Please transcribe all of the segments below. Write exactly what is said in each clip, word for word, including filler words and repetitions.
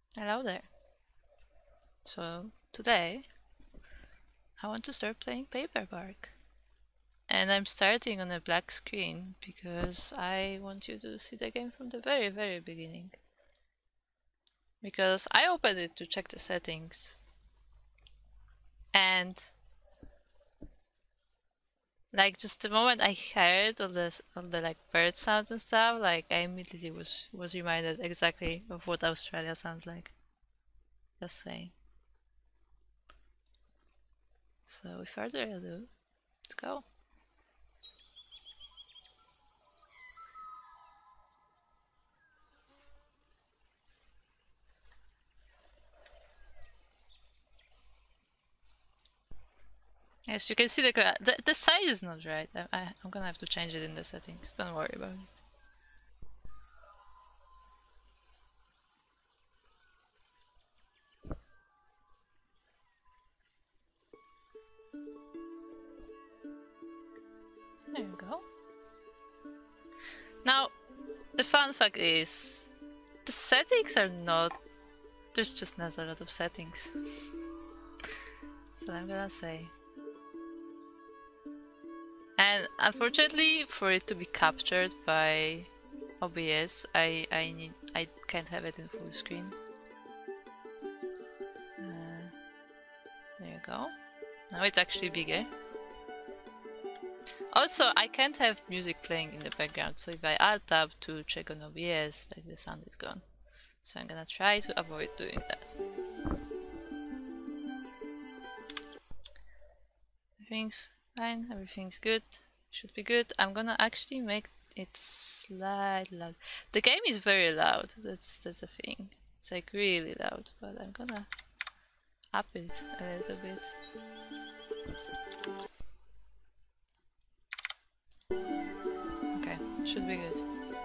Hello there. So today I want to start playing Paperbark. And I'm starting on a black screen because I want you to see the game from the very very beginning. Because I opened it to check the settings. And like just the moment I heard all the all the like bird sounds and stuff, like I immediately was was reminded exactly of what Australia sounds like. Just saying. So without further ado, let's go. Yes, you can see the the, the size is not right. I, I, I'm gonna have to change it in the settings. Don't worry about it. There you go. Now, the fun fact is, the settings are not. There's just not a lot of settings. So I'm gonna say. And unfortunately, for it to be captured by O B S, I I need I can't have it in full screen. Uh, there you go. Now it's actually bigger. Also, I can't have music playing in the background, so if I alt tab to check on O B S, like the sound is gone. So I'm gonna try to avoid doing that. Everything's fine, everything's good, should be good. I'm gonna actually make it slightly loud. The game is very loud, that's that's a thing. It's like really loud, but I'm gonna up it a little bit. Okay, should be good.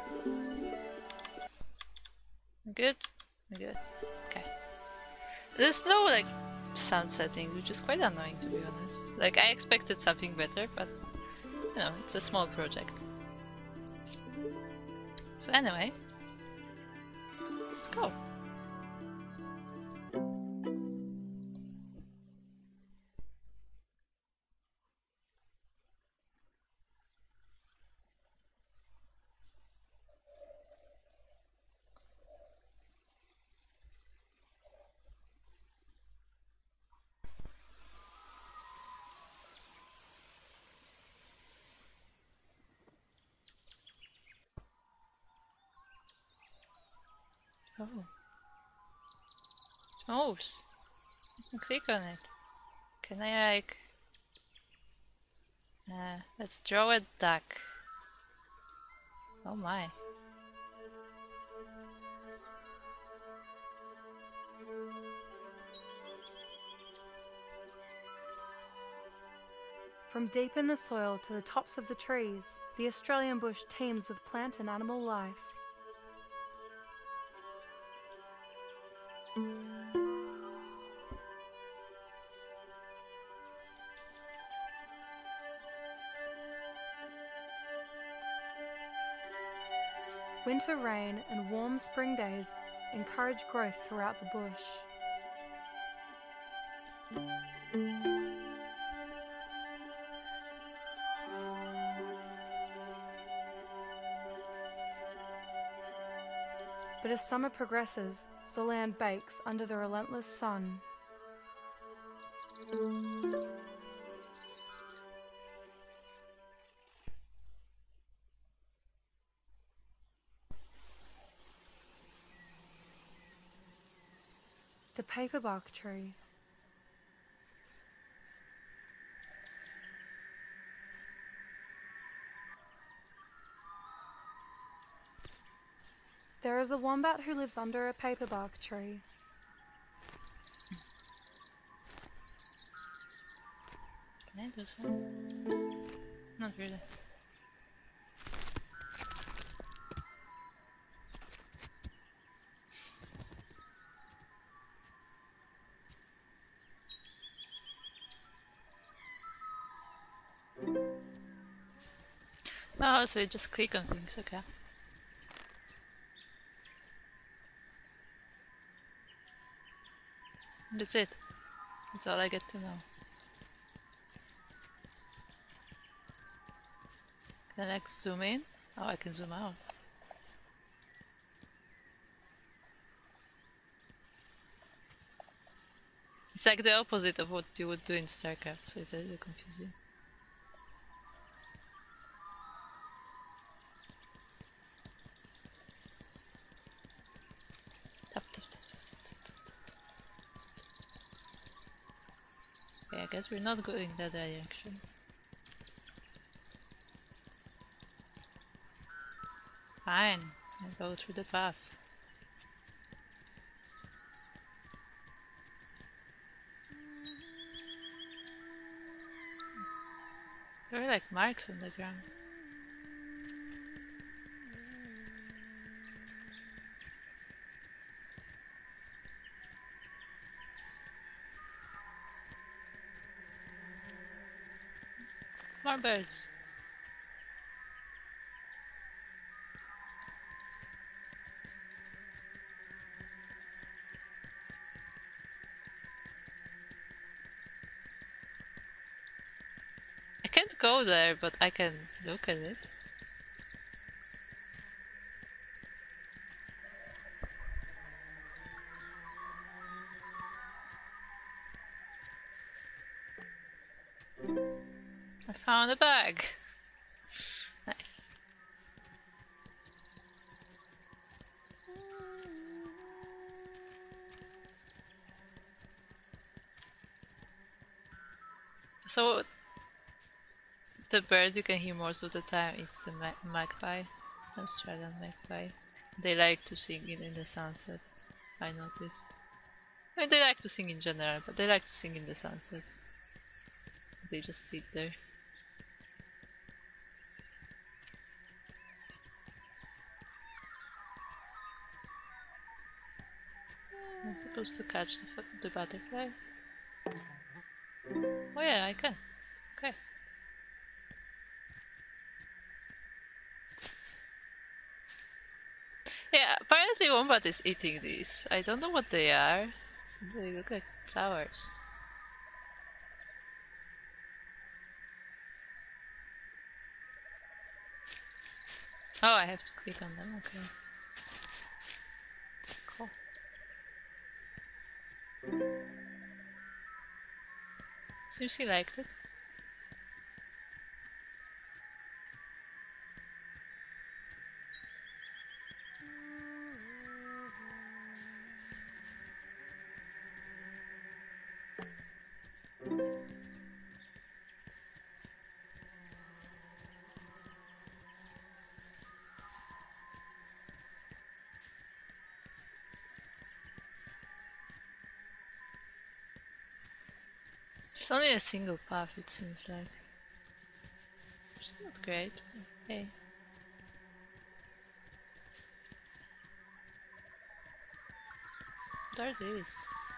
Good? Good. Okay. There's no like sound settings, which is quite annoying to be honest. Like I expected something better, but you know, it's a small project. So anyway, let's go. Oh. It moves. I can click on it. Can I like... Uh, let's draw a duck. Oh my. From deep in the soil to the tops of the trees, the Australian bush teems with plant and animal life. Winter rain and warm spring days encourage growth throughout the bush. But as summer progresses, the land bakes under the relentless sun. The paperbark tree. There is a wombat who lives under a paperbark tree. Can I do something? Not really. Oh, so you just click on things, okay. That's it. That's all I get to know. Can I like zoom in? Oh, I can zoom out. It's like the opposite of what you would do in StarCraft, so it's a little confusing. Tap, tap, tap, tap, tap, tap, tap, tap. Okay, I guess we're not going that direction. Fine, I'll go through the path. There are like marks on the ground. More birds. I can't go there, but I can look at it. I found a bag. Nice. So the bird you can hear most of the time is the ma magpie, Australian magpie. They like to sing it in the sunset, I noticed. I mean, they like to sing in general, but they like to sing in the sunset. They just sit there. I'm supposed to catch the, the butterfly. Oh yeah, I can. Okay. Yeah, apparently wombat is eating these. I don't know what they are. They look like flowers. Oh, I have to click on them, okay. Cool. Seems he liked it. There's only a single path, it seems like. It's not great, but hey. What are these?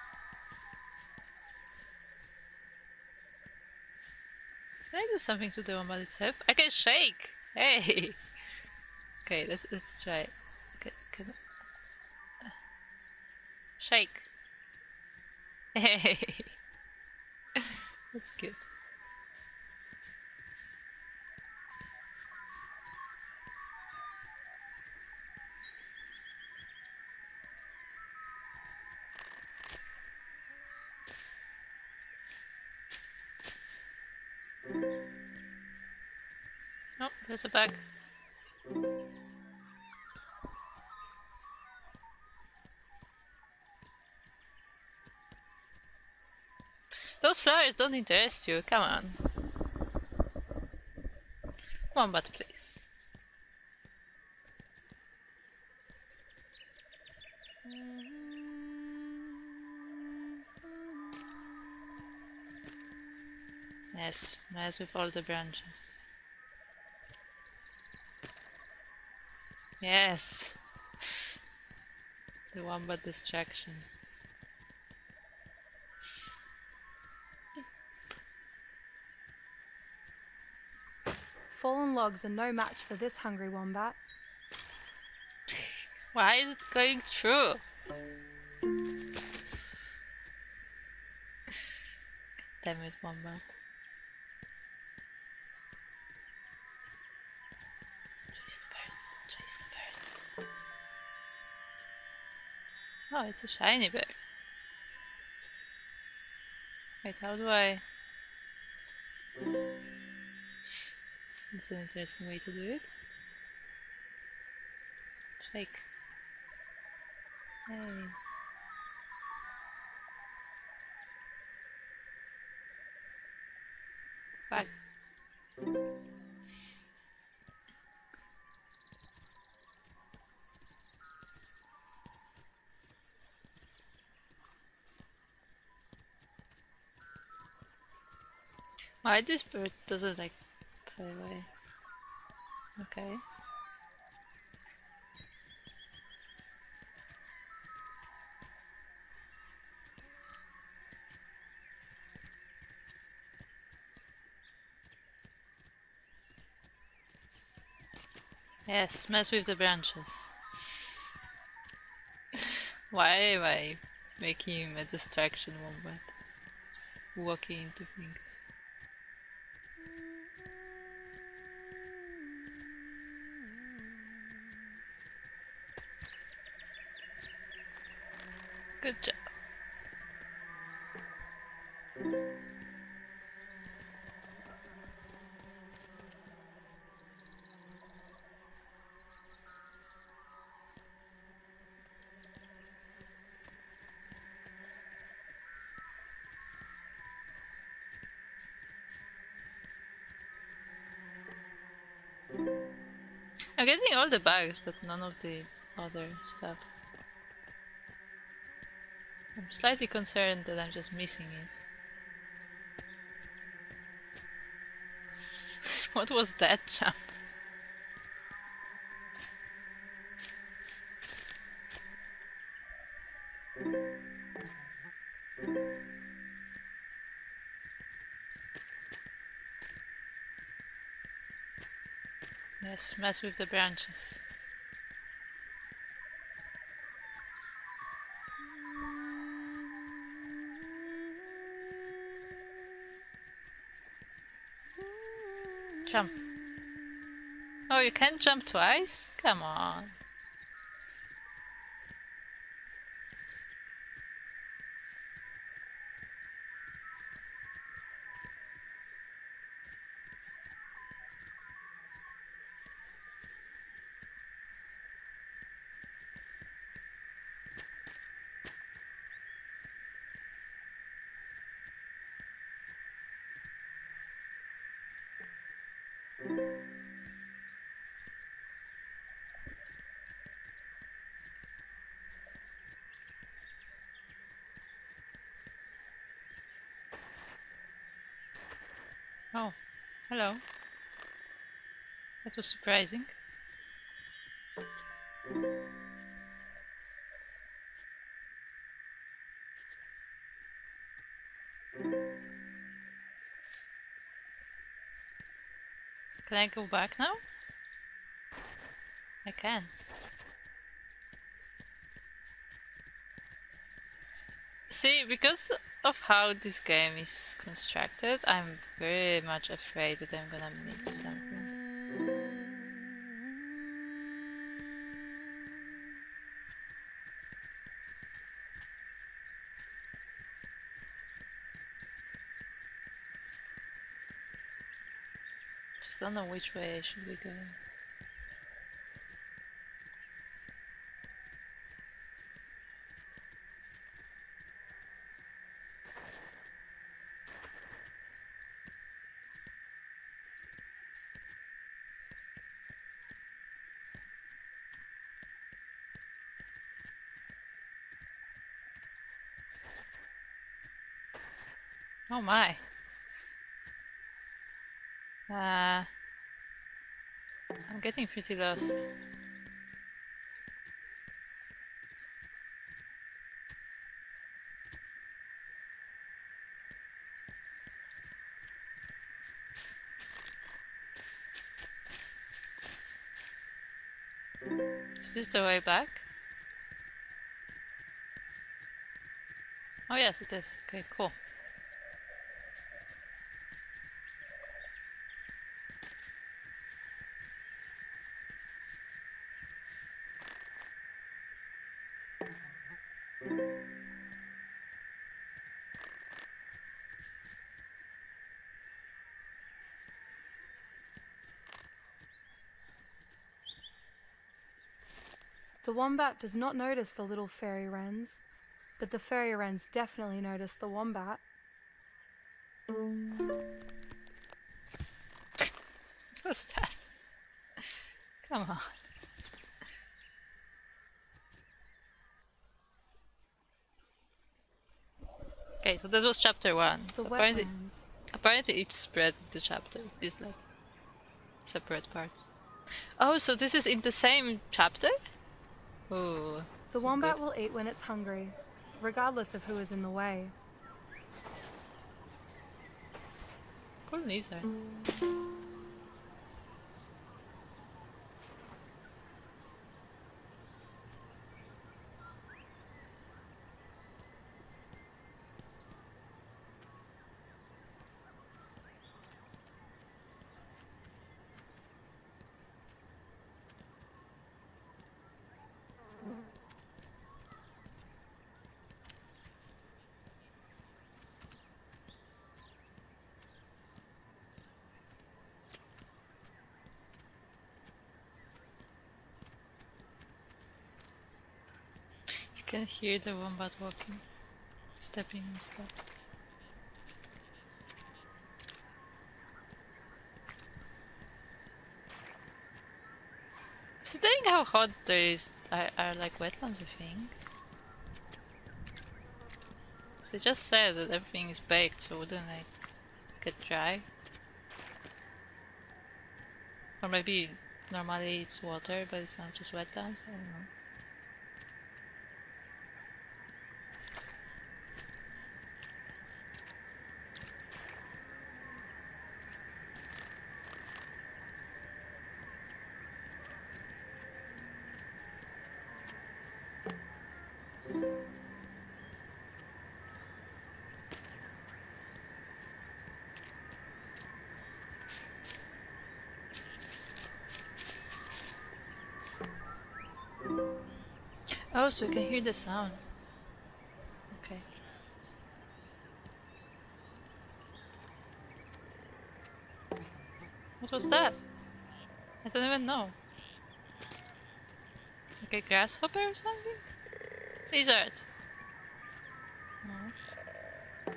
Can I do something to the wombat itself? I can shake! Hey! Okay, let's let's try it. Okay, can I... Shake! Hey! That's good. Oh, there's a bag. Those flowers don't interest you, come on. Wombat, please. Yes, as with all the branches. Yes! The wombat distraction. Fallen logs are no match for this hungry wombat. Why is it going through? Damn it, wombat. Chase the birds, chase the birds. Oh, it's a shiny bird. Wait, how do I... It's an interesting way to do it. Shake. Hey. Back. Why this bird doesn't like fly away? Okay. Yes, mess with the branches. Why am I making him a distraction wombat? Just walking into things. Good job. I'm getting all the bags, but none of the other stuff. I'm slightly concerned that I'm just missing it. What was that jump? Yes, mess with the branches. Jump. Oh, you can't jump twice? Come on. Oh, hello. That was surprising. Can I go back now? I can. See, because of how this game is constructed, I'm very much afraid that I'm gonna miss something. Just don't know which way should we go. Oh my. Uh, I'm getting pretty lost. Is this the way back? Oh yes, it is. Okay, cool. wombat does not notice the little fairy wrens, but the fairy wrens definitely notice the wombat. What's that? Come on. Okay, so that was chapter one. The So apparently, wetlands. apparently it's spread into chapter. It's like separate parts. Oh, so this is in the same chapter? Oh. The wombat will eat when it's hungry, regardless of who is in the way. Cool lizard. You can hear the wombat walking, stepping on stuff. Considering how hot there is, are, are like wetlands a thing? Cause they just said that everything is baked, so wouldn't it get dry? Or maybe normally it's water, but it's not just wetlands, I don't know. Oh, so you can hear the sound. Okay. What was that? I don't even know. Like a grasshopper or something? Lizard! No.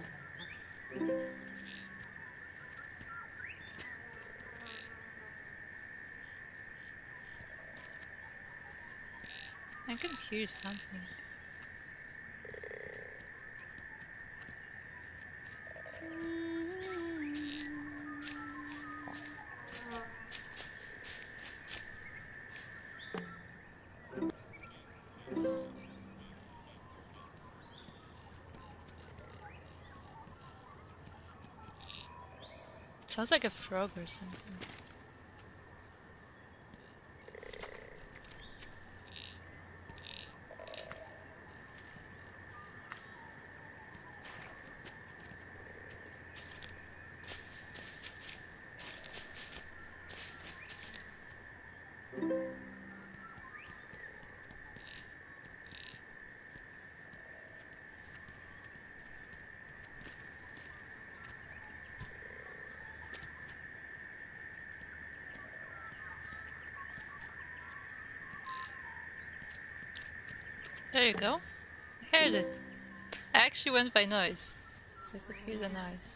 I can hear something. Sounds like a frog or something. There you go. I heard it. I actually went by noise, so I could hear the noise.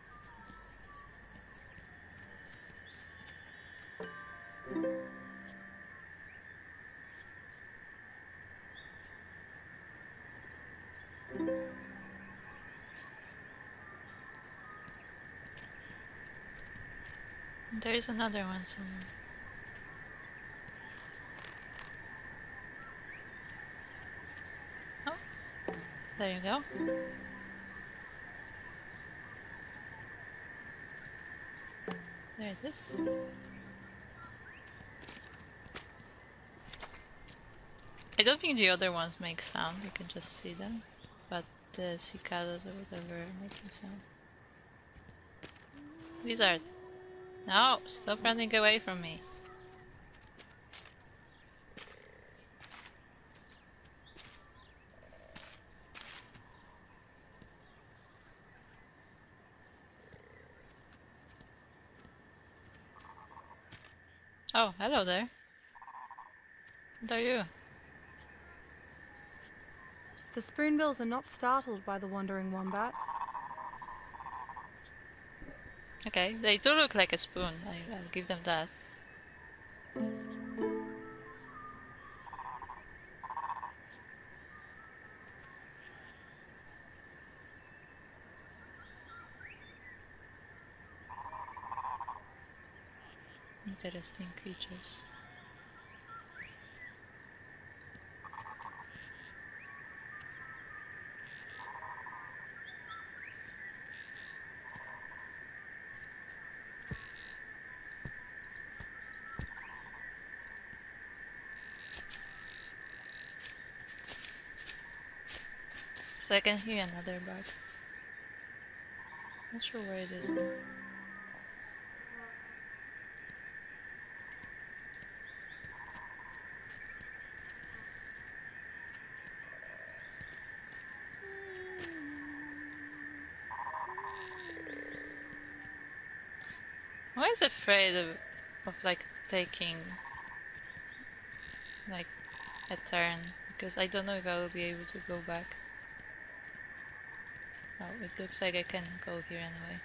There is another one somewhere. Oh, there you go. There it is. I don't think the other ones make sound, you can just see them. But the cicadas or whatever are making sound. Lizard! No! Stop running away from me! Oh, hello there. What are you? The spoonbills are not startled by the wandering wombat. Okay, they do look like a spoon. I, I'll give them that. Interesting creatures. So I can hear another bark. Not sure where it is. I'm always afraid of, of like taking like a turn because I don't know if I will be able to go back. Oh, it looks like I can go here anyway.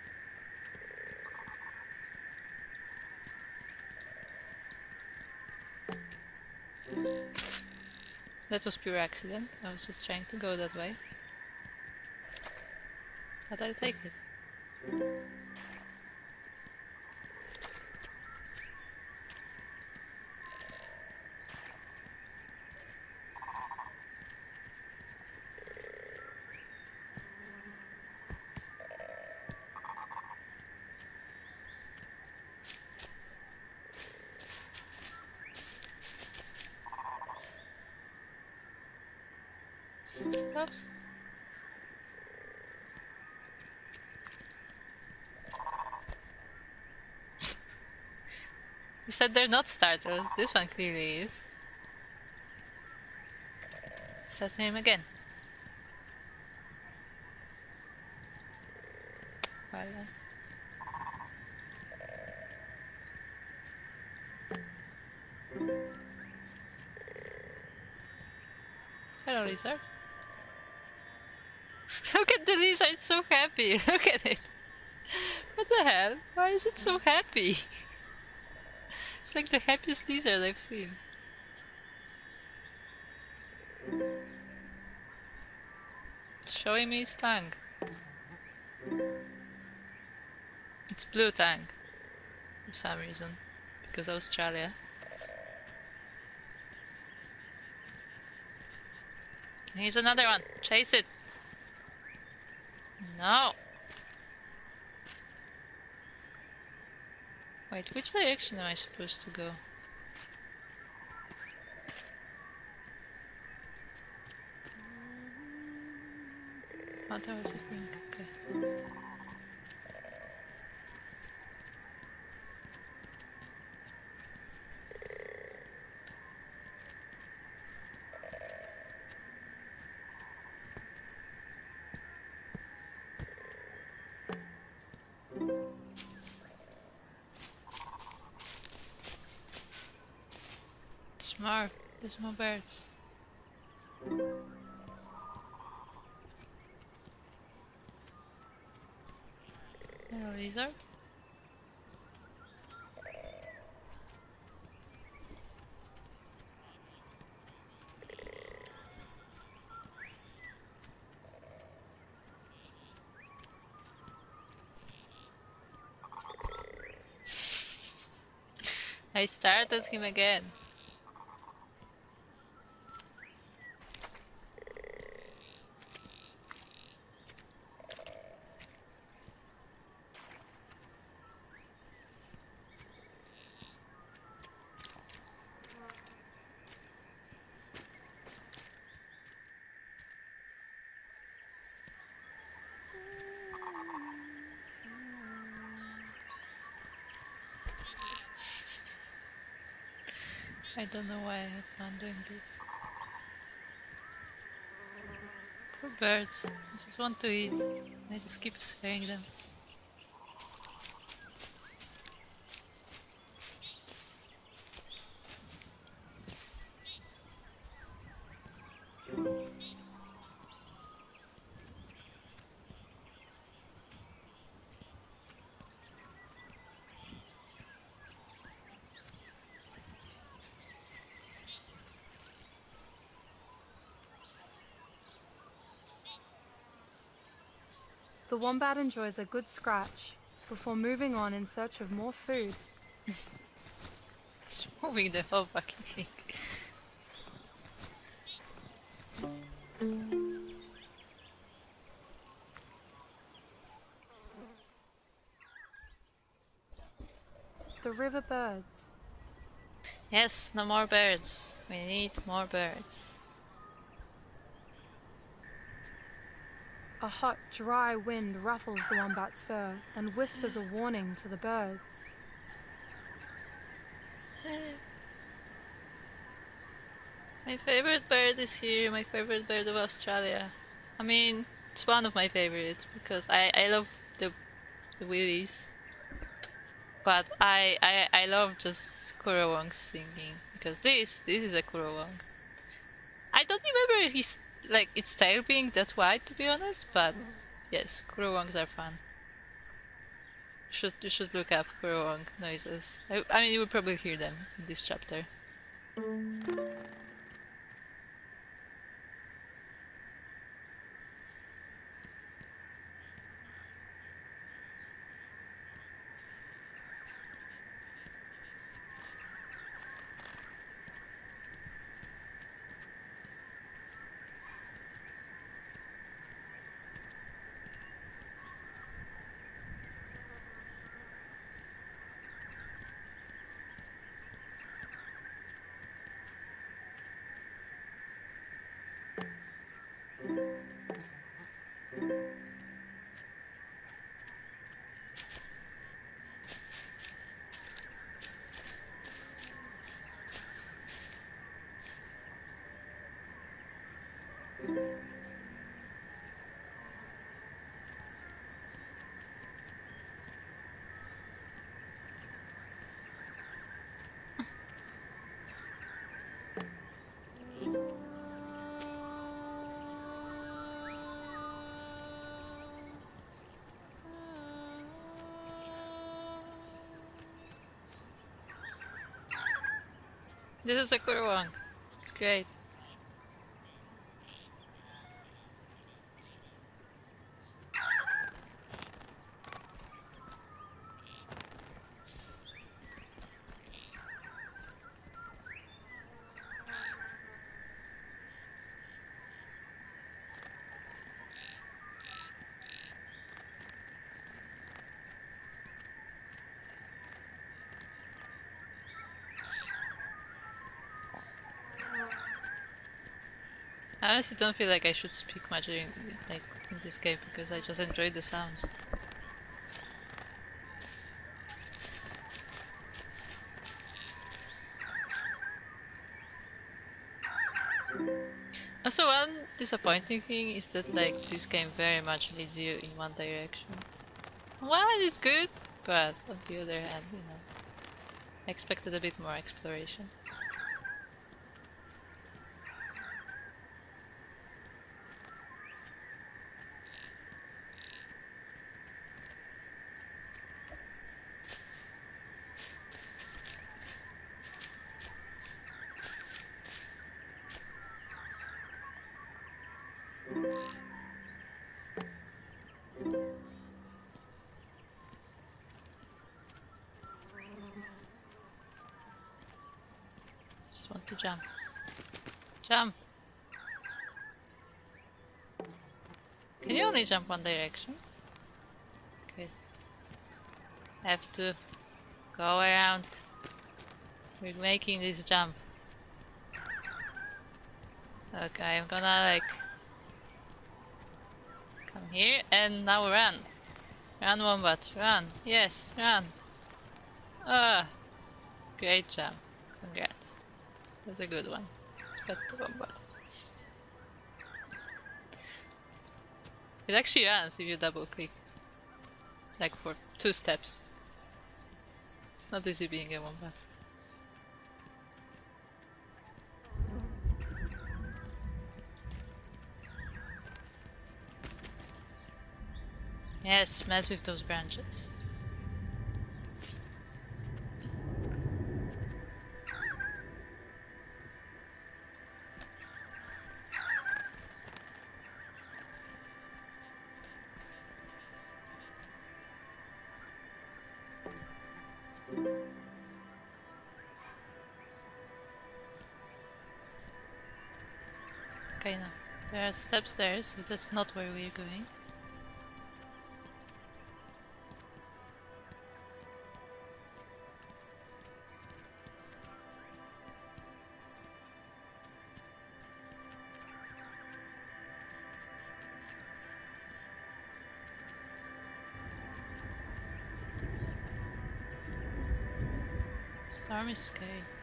That was pure accident. I was just trying to go that way. But I'll take it. Oops. You said they're not startled. This one clearly is. Start him again. Well, hello, lizard. Look at the lizard, it's so happy. Look at it. What the hell? Why is it so happy? It's like the happiest lizard I've seen. Showing me his tongue. It's blue tongue. For some reason. Because Australia. Here's another one. Chase it. No. Wait, which direction am I supposed to go? Oh, that was a thing. Okay. It's more. There's more birds. Hello, lizard. I started him again. I don't know why I have fun doing this. Poor birds. I just want to eat. I just keep sparing them. The wombat enjoys a good scratch before moving on in search of more food. It's moving the whole fucking thing. The river birds. Yes, no more birds. We need more birds. A hot, dry wind ruffles the wombat's fur and whispers a warning to the birds. My favorite bird is here, my favorite bird of Australia. I mean, it's one of my favorites because I, I love the the willies. But I, I I love just Kuro singing because this this is a Kuro. I don't remember his like its tail being that wide, to be honest, but yes, Kuro are fun. Should you should look up Kuro noises. I, I mean, you will probably hear them in this chapter. This is a Kuro. It's great. I honestly don't feel like I should speak much in, like in this game because I just enjoy the sounds. Also, one disappointing thing is that like this game very much leads you in one direction. Well, it is good, but on the other hand, you know, I expected a bit more exploration. Just want to jump. Jump! Can you only jump one direction? Okay. I have to go around. We're making this jump. Okay, I'm gonna like come here and now run. Run, wombat, run. Yes, run. Ah, great jump. Congrats. That's a good one. It's better to wombat. It actually runs if you double click. Like for two steps. It's not easy being a wombat. Yes, mess with those branches. Okay, no. There are steps there, so that's not where we're going. Stormy sky.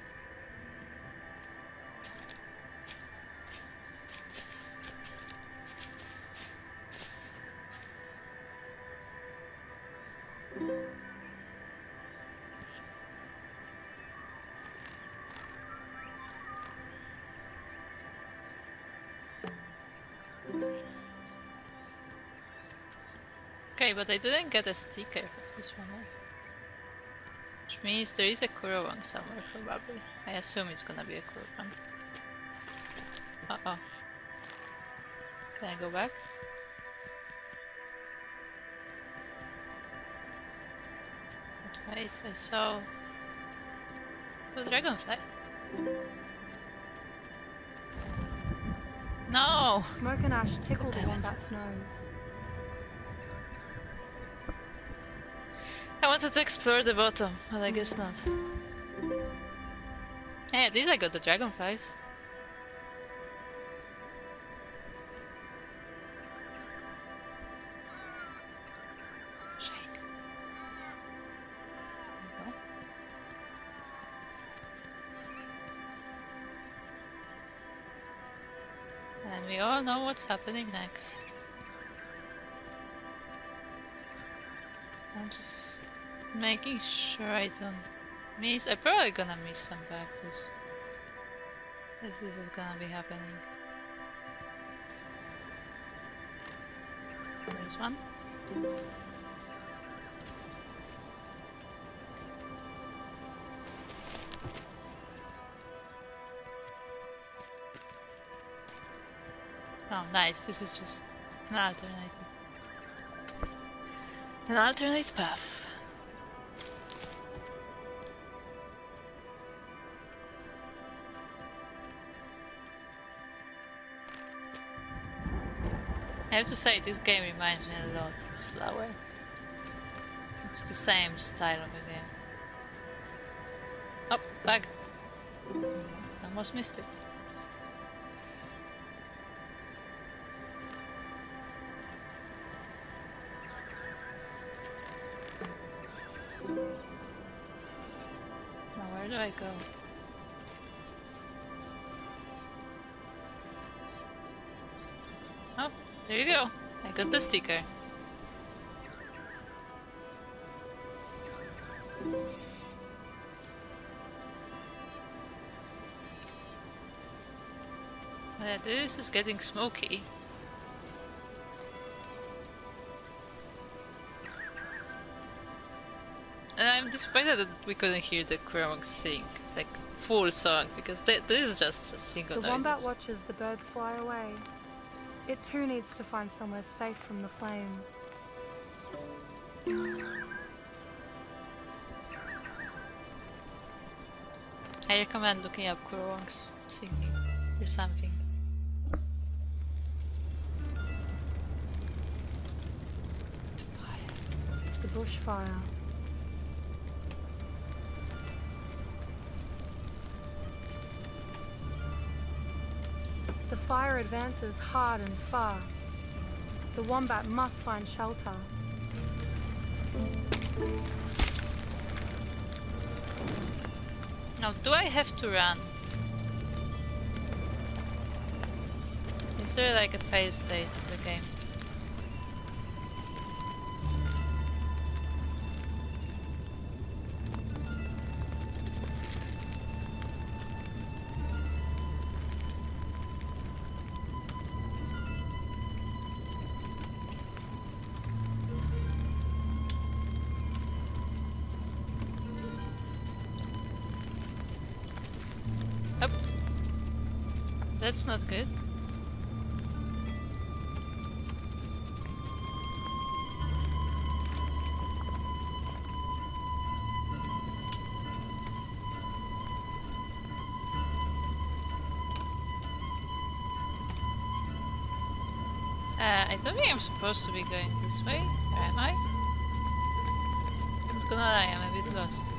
Okay, but I didn't get a sticker for this one yet. Which means there is a Kuro one somewhere probably. I assume it's gonna be a Kuro one. Uh oh. Can I go back? But wait, I saw a dragonfly. No! Smoke and ash tickled the wombat's nose. I wanted to explore the bottom, but I guess not. Hey, at least I got the dragonflies. Shake. Okay. And we all know what's happening next. I'm just making sure I don't miss. I'm probably gonna miss some practice. Because this is gonna be happening. There's one. Oh, nice. This is just an alternative. An alternate path. I have to say, this game reminds me a lot of Flower. It's the same style of a game. Oh, bug! Almost missed it. Now where do I go? Oh, there you go. I got the sticker. Yeah, this is getting smoky. And I'm disappointed that we couldn't hear the Kuro sing, like full song, because th this is just a single The note. wombat watches the birds fly away. It too needs to find somewhere safe from the flames. I recommend looking up Kurong's singing or something. The bushfire. The fire advances hard and fast. The wombat must find shelter. Now, do I have to run? Is there like a fail state in the game? Up. That's not good. Uh, I don't think I'm supposed to be going this way, or am I? I'm not gonna lie, I'm a bit lost.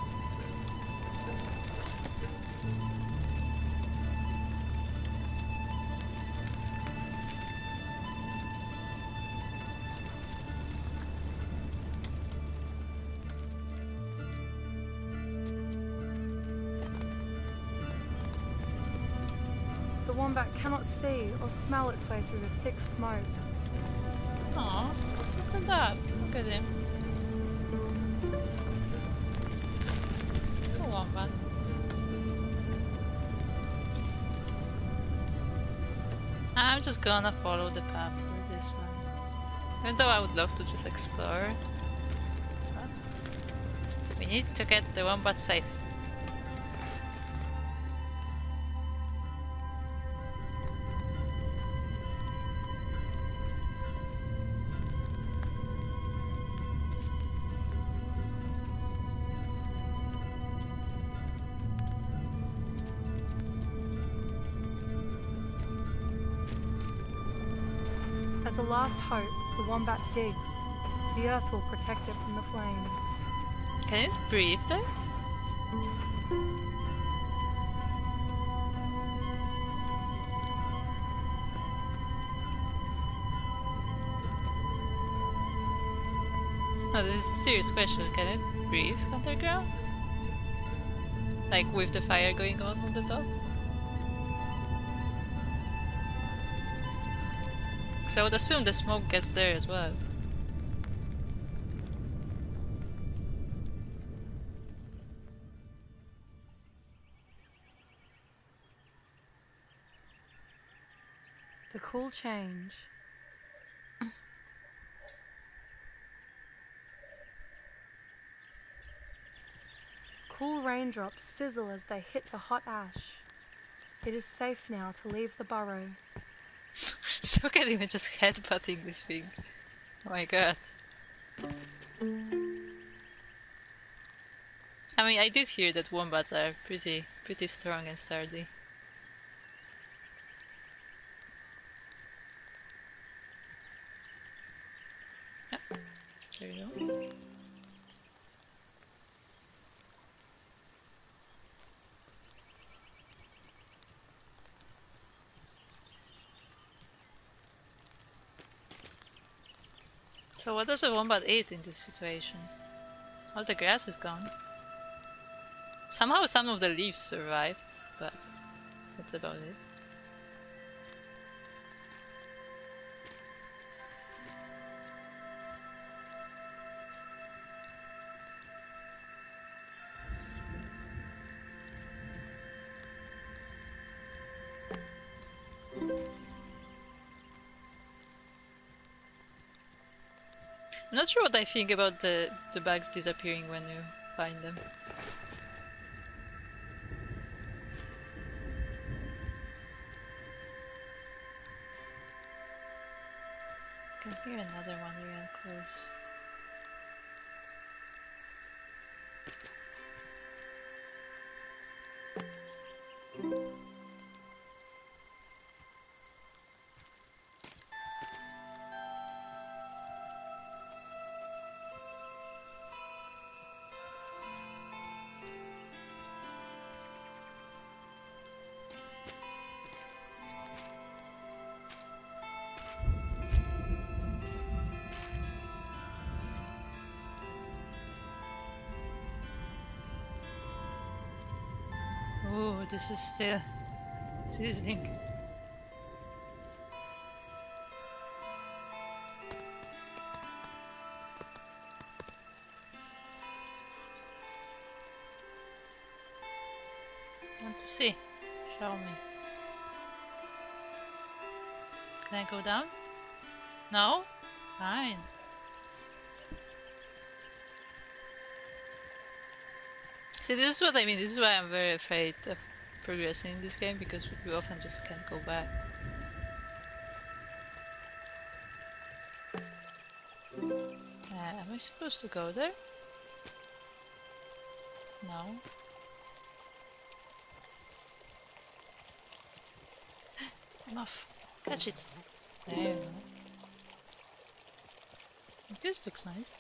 The wombat cannot see or smell its way through the thick smoke. Aw, so curled up. Look at him. Go on, man. I'm just gonna follow the path for this one. Even though I would love to just explore. But we need to get the wombat safe. As a last hope, the wombat digs. The earth will protect it from the flames. Can it breathe there? Oh, this is a serious question. Can it breathe underground? Like with the fire going on on the top? So I would assume the smoke gets there as well. The cool change. Cool raindrops sizzle as they hit the hot ash. It is safe now to leave the burrow. Look at him just headbutting this thing. Oh my god. I mean, I did hear that wombats are pretty, pretty strong and sturdy. Yeah, there you go. So what does a wombat eat in this situation? All the grass is gone. Somehow some of the leaves survived, but that's about it. I'm not sure what I think about the, the bugs disappearing when you find them. I can hear another one real close. Oh, this is still sizzling. Want to see? Show me. Can I go down? No? Fine. See, this is what I mean. This is why I'm very afraid of progressing in this game, because we often just can't go back. Uh, am I supposed to go there? No. I'm off. Catch it. There you go. This looks nice.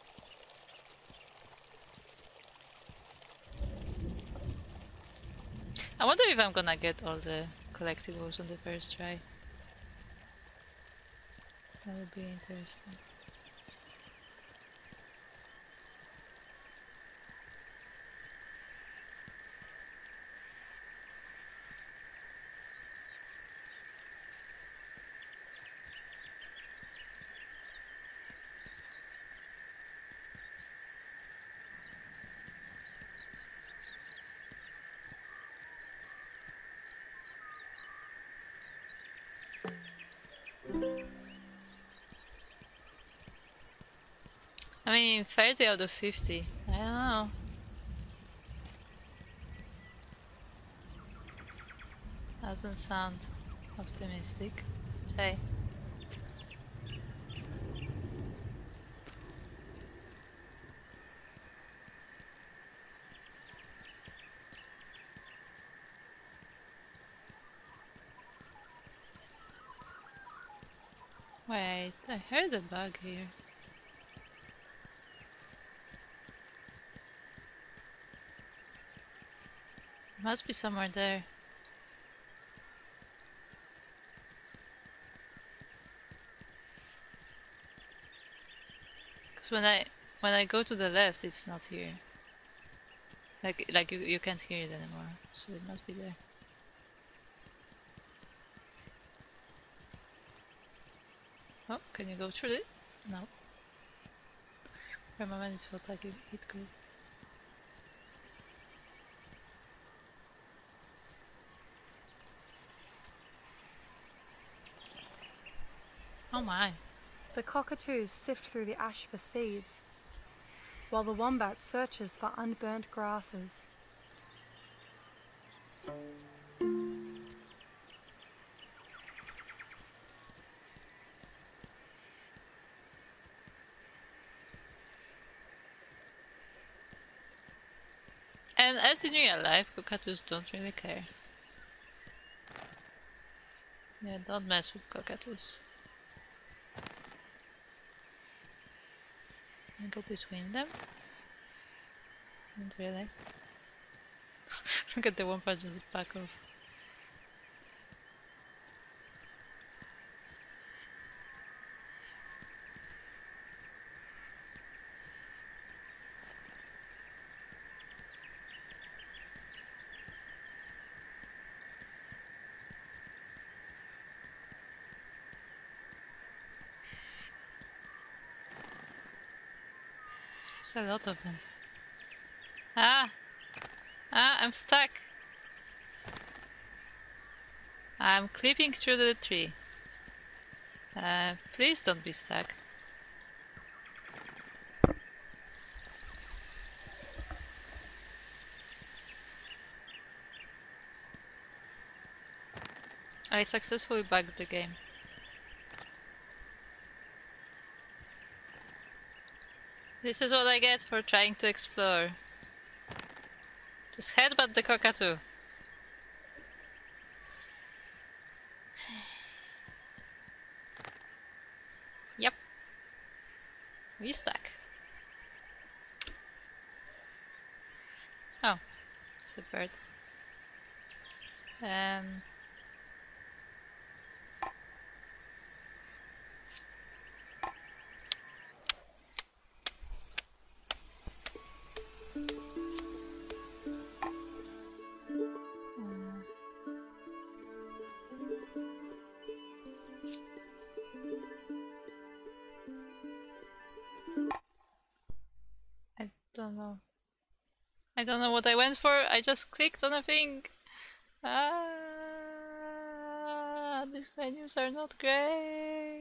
I wonder if I'm gonna get all the collectibles on the first try. That would be interesting. I mean, thirty out of fifty. I don't know. Doesn't sound optimistic. Hey. Wait, I heard a bug here. Must be somewhere there. Cause when I when I go to the left, it's not here. Like like you you can't hear it anymore. So it must be there. Oh, can you go through it? No. For a moment it felt like it, it could. Oh my. The cockatoos sift through the ash for seeds, while the wombat searches for unburnt grasses. And as in real life, cockatoos don't really care. Yeah, don't mess with cockatoos. Can I go between them? Not really. Look at the one part just back off. There's a lot of them. Ah! Ah, I'm stuck! I'm creeping through the tree. Uh, please don't be stuck. I successfully bugged the game. This is what I get for trying to explore. Just headbutt the cockatoo. Yep. We stuck. Oh, it's a bird. Um... I don't know. I don't know what I went for. I just clicked on a thing. Ah, these menus are not great.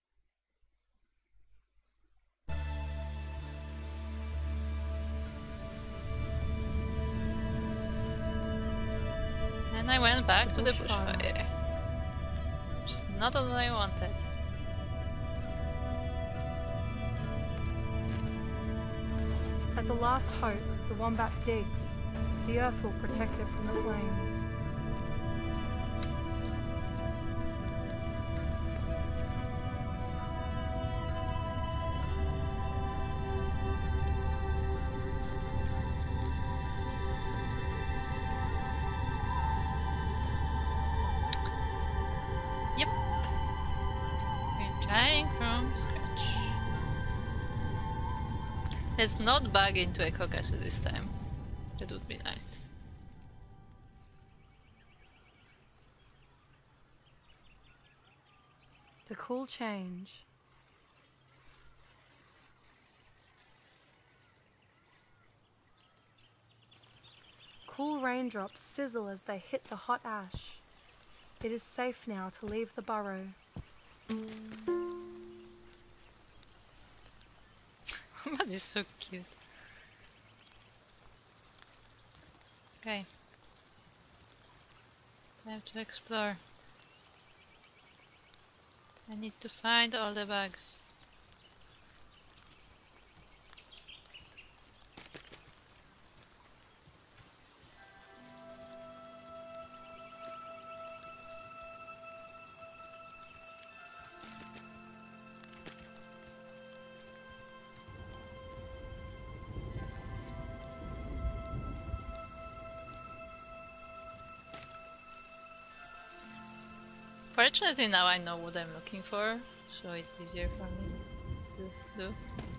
And I went back to the bushfire. Which is not what I wanted. As a last hope, the wombat digs. The earth will protect it from the flames. Trying from scratch. Let's not bug into a cockatoo this time. That would be nice. The cool change. Cool raindrops sizzle as they hit the hot ash. It is safe now to leave the burrow. That is so cute. Okay. Time to explore. I need to find all the bugs. Fortunately now I know what I'm looking for, so it's easier for me to do.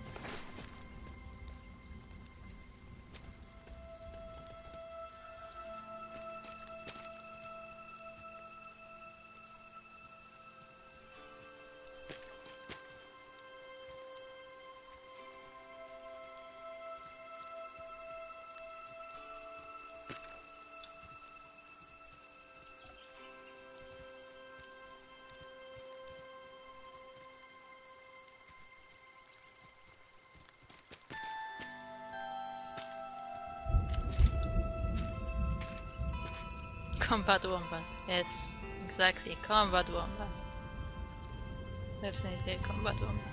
Combat wombat. Yes, exactly. Combat wombat. Definitely a combat wombat.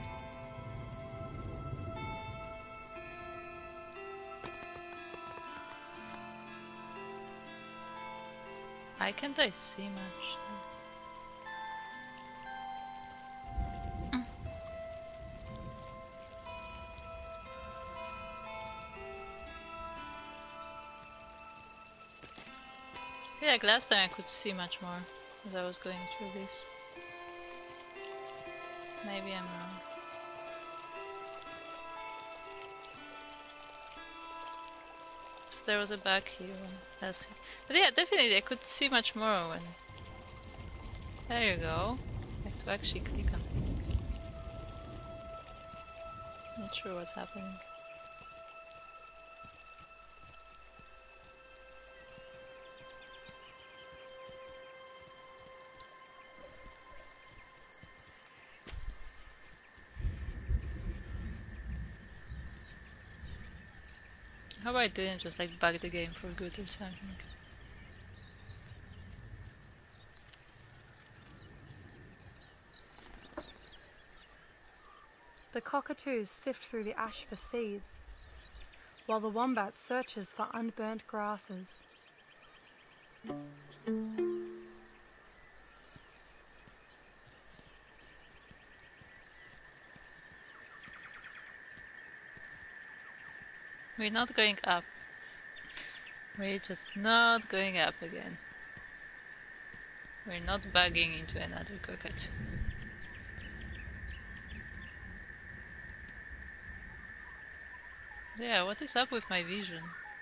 Why can't I see much? I feel like last time I could see much more as I was going through this. Maybe I'm wrong. So there was a bug here last time. But yeah, definitely I could see much more when... There you go. I have to actually click on things. Not sure what's happening. How about I didn't just like bug the game for good or something? The cockatoos sift through the ash for seeds, while the wombat searches for unburnt grasses. We're not going up. We're just not going up again. We're not bugging into another cockatoo. Yeah, what is up with my vision?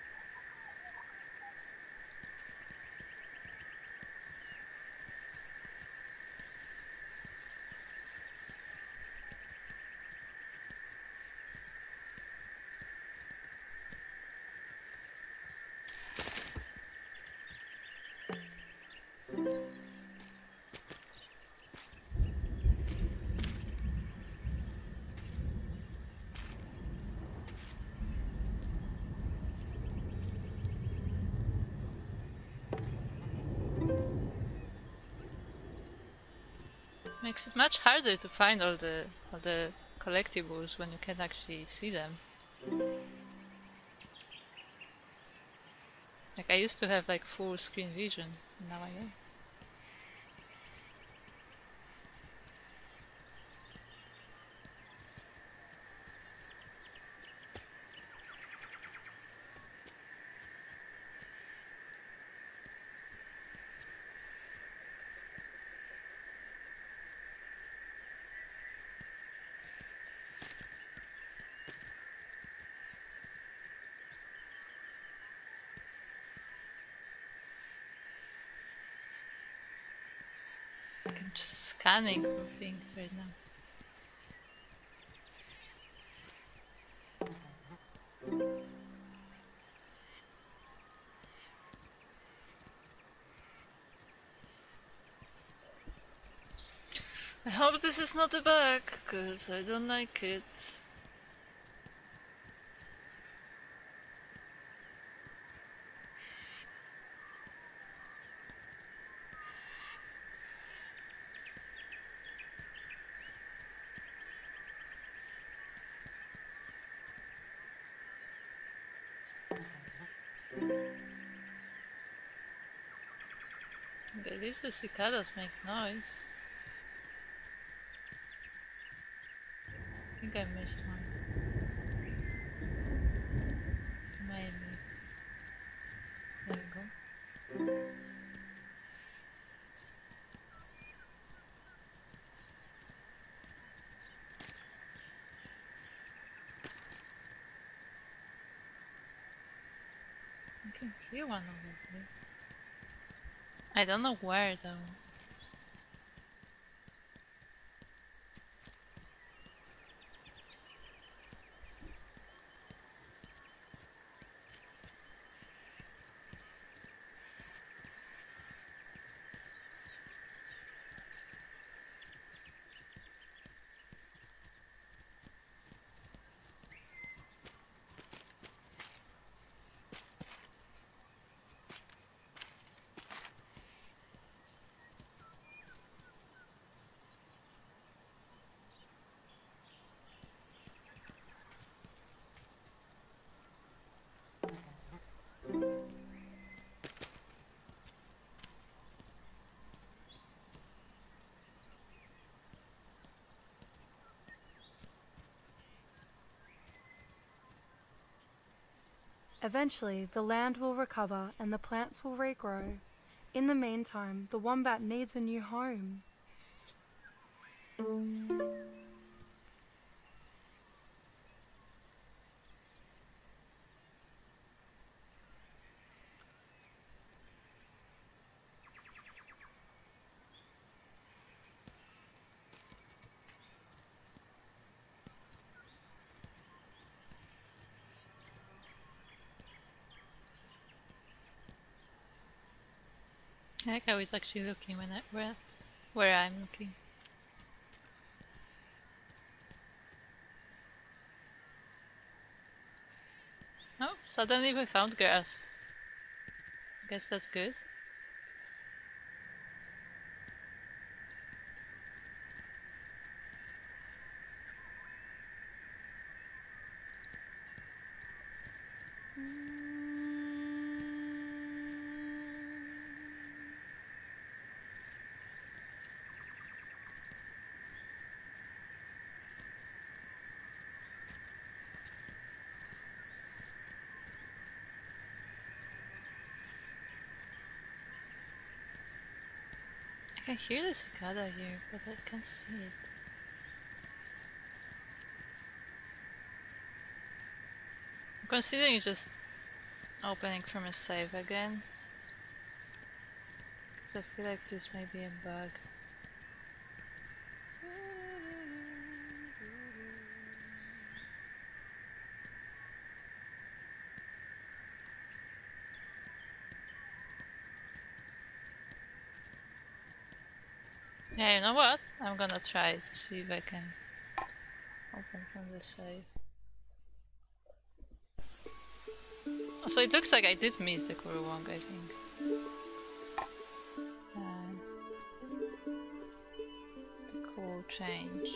Makes it much harder to find all the all the collectibles when you can actually see them. Like I used to have like full screen vision, and now I don't. just scanning for things right now. I hope this is not a bug, because I don't like it. At least the cicadas make noise. I think I missed one. Maybe. There we go. I can hear one over here. I don't know where though. Eventually, the land will recover and the plants will regrow. In the meantime, the wombat needs a new home. I like how it's actually looking when I, where, where I'm looking. Oh, suddenly we found grass. I guess that's good. I can hear the cicada here, but I can't see it. I'm considering just opening from a save again, because I feel like this may be a bug. Yeah, you know what? I'm gonna try to see if I can open from the save. So it looks like I did miss the Kuro Wong, I think. Uh, the cool change.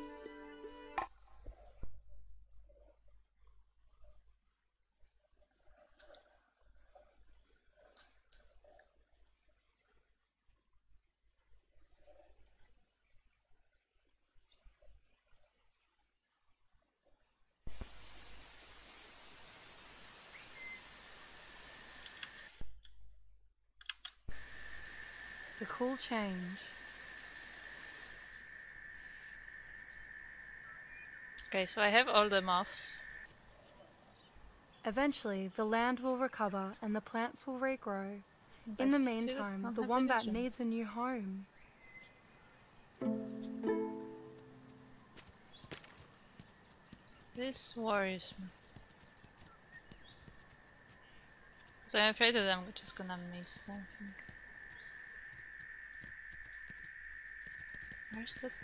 The cool change. Okay, so I have all the moths. Eventually, the land will recover and the plants will regrow. But In the I still meantime, don't the have wombat vision. needs a new home. This worries me. Because I'm afraid that I'm just gonna miss something. Where's that?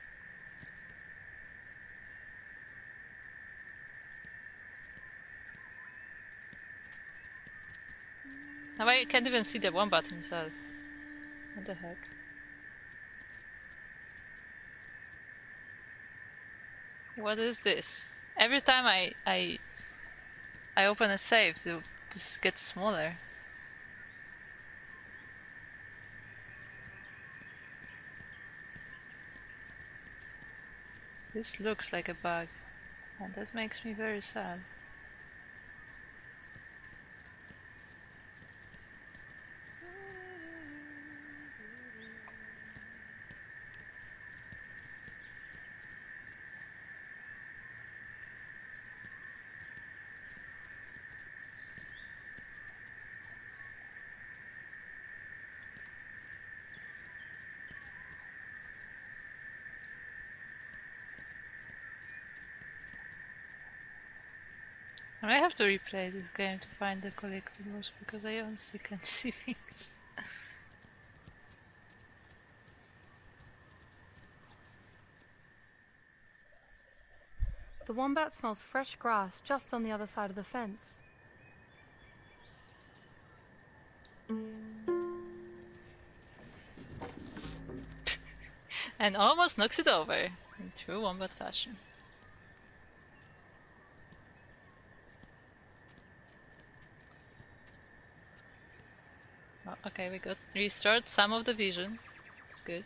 Now I can't even see the wombat himself. What the heck? What is this? Every time I I I open a save, this gets smaller. This looks like a bug, and that makes me very sad. I have to replay this game to find the collectibles because I honestly can't see things. The wombat smells fresh grass just on the other side of the fence. And almost knocks it over in true wombat fashion. Oh, okay, we got restored some of the vision. It's good.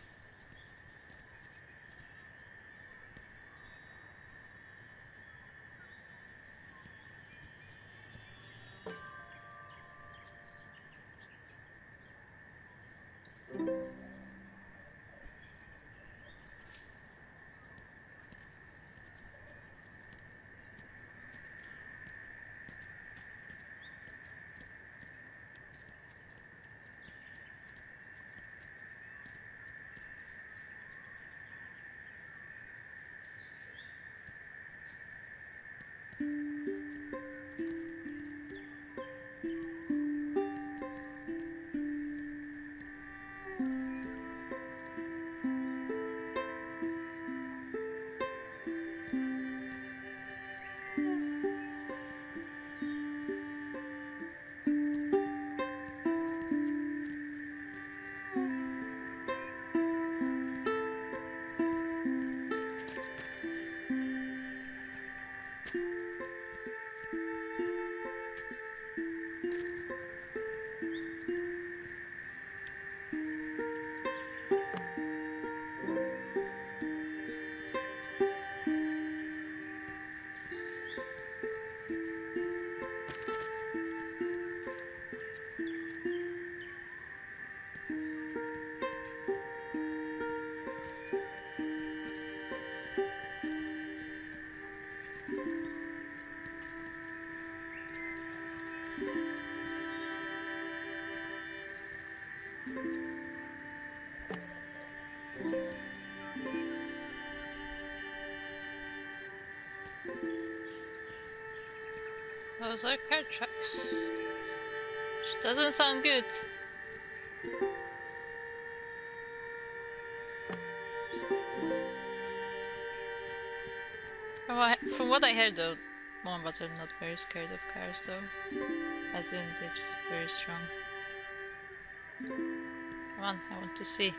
Those are car tracks. Which doesn't sound good. From what, from what I heard though, wombats are not very scared of cars though. As in, they're just very strong. Come on, I want to see.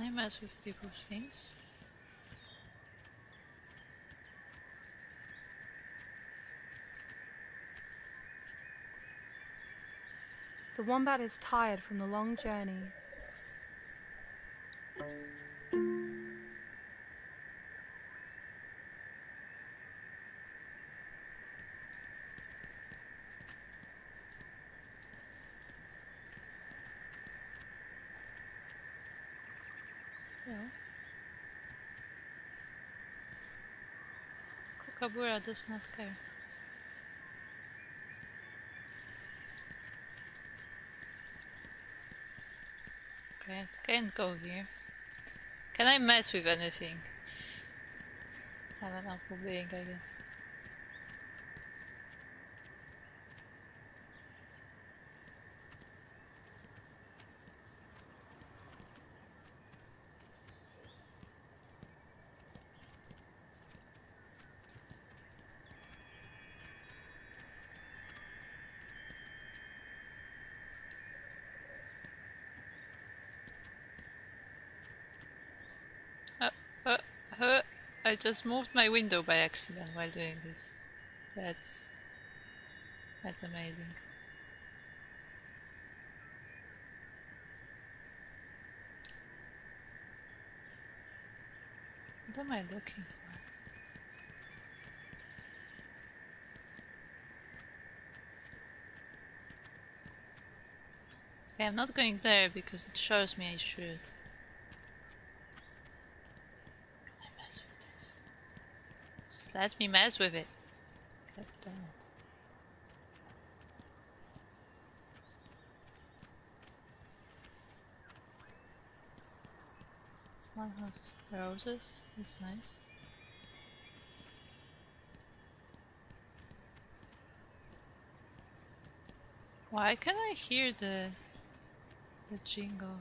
I mess with people's things? The wombat is tired from the long journey. Yeah. Kookaburra does not care. Okay, I can't go here. Can I mess with anything? I have an apple being, I guess. Uh, uh, uh, I just moved my window by accident while doing this. That's... That's amazing. What am I looking for? Okay, I'm not going there because it shows me I should. Can I mess with this? Just let me mess with it. God damn it. One has roses, that's nice. Why can I hear the the jingle?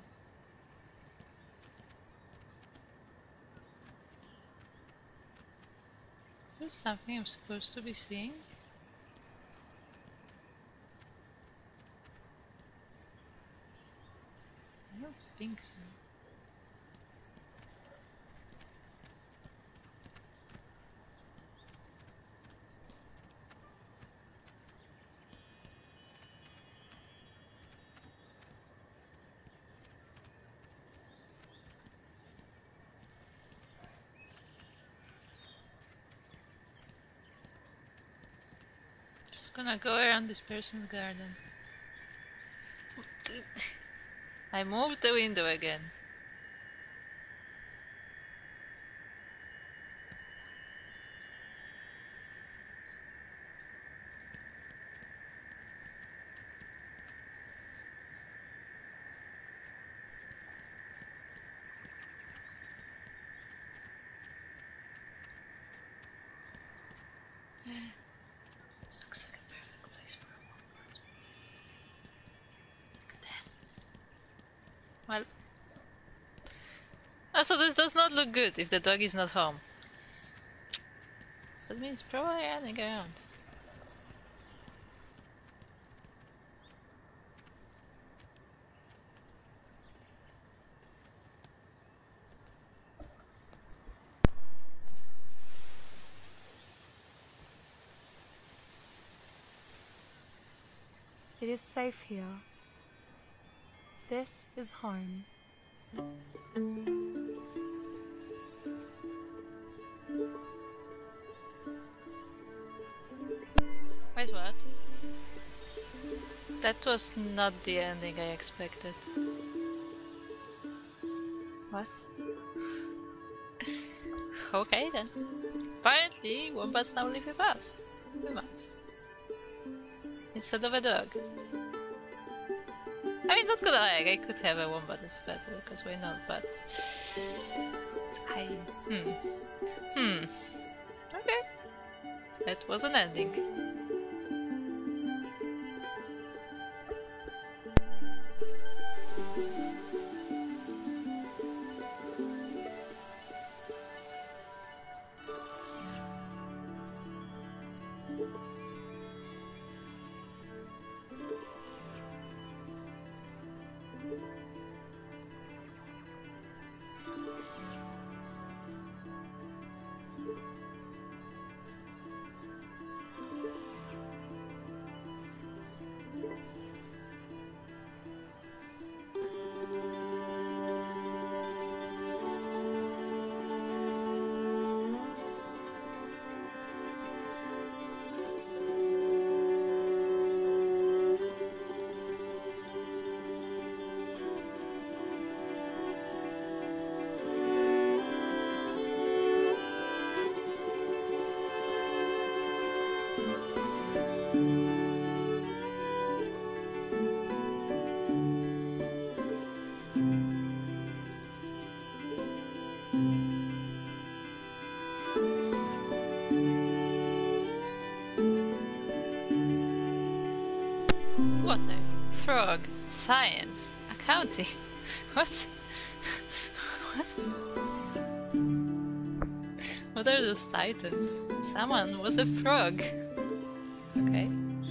Is there something I'm supposed to be seeing? I don't think so. Just gonna go around this person's garden. I moved the window again. This looks like a perfect place for a wombat. Look at that. Well, also this does not look good if the dog is not home. So that means probably running around. It is safe here. This is home. Wait, what? That was not the ending I expected. What? Okay then. Apparently, wombats now live with us. Humans. Instead of a dog. I mean, not gonna lie, I could have a wombat as a pet, because why not, but... I... Hmm. Hmm. Okay. That was an ending. frog? Science. Accounting. What? What? What are those titles? Someone was a frog. Okay.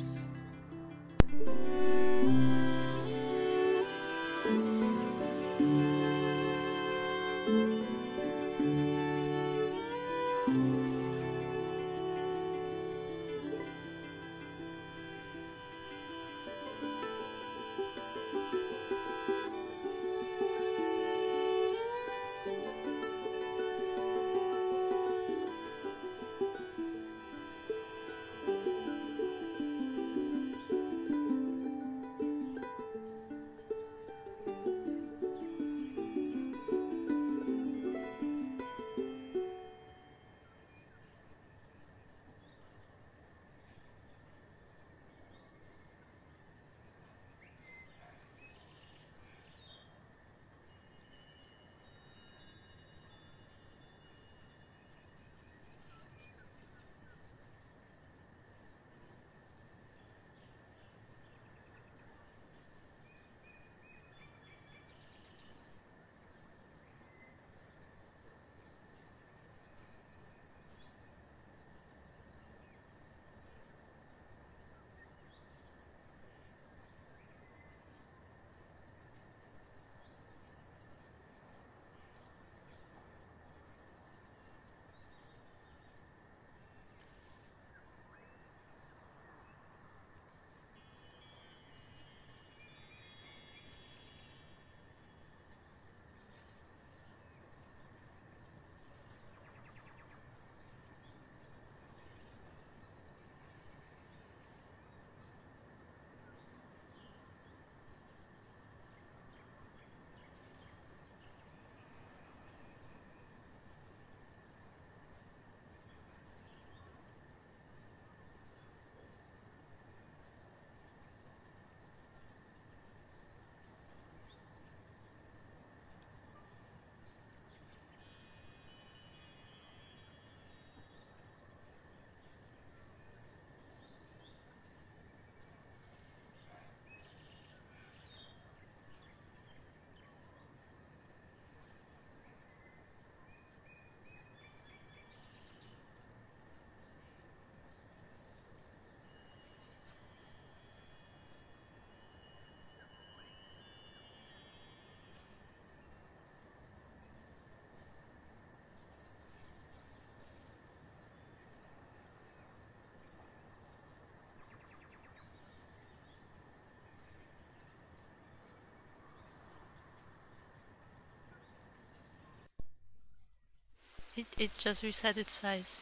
It, it just reset its size.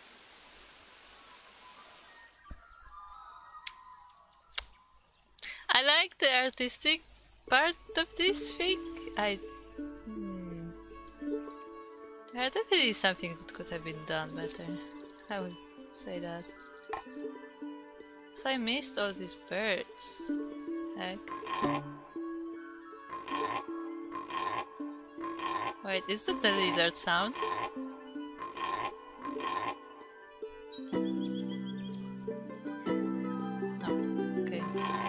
I like the artistic part of this thing. I... Hmm. There are definitely some things that could have been done better. I would say that. So I missed all these birds. Heck. Wait, is that the lizard sound? No, okay.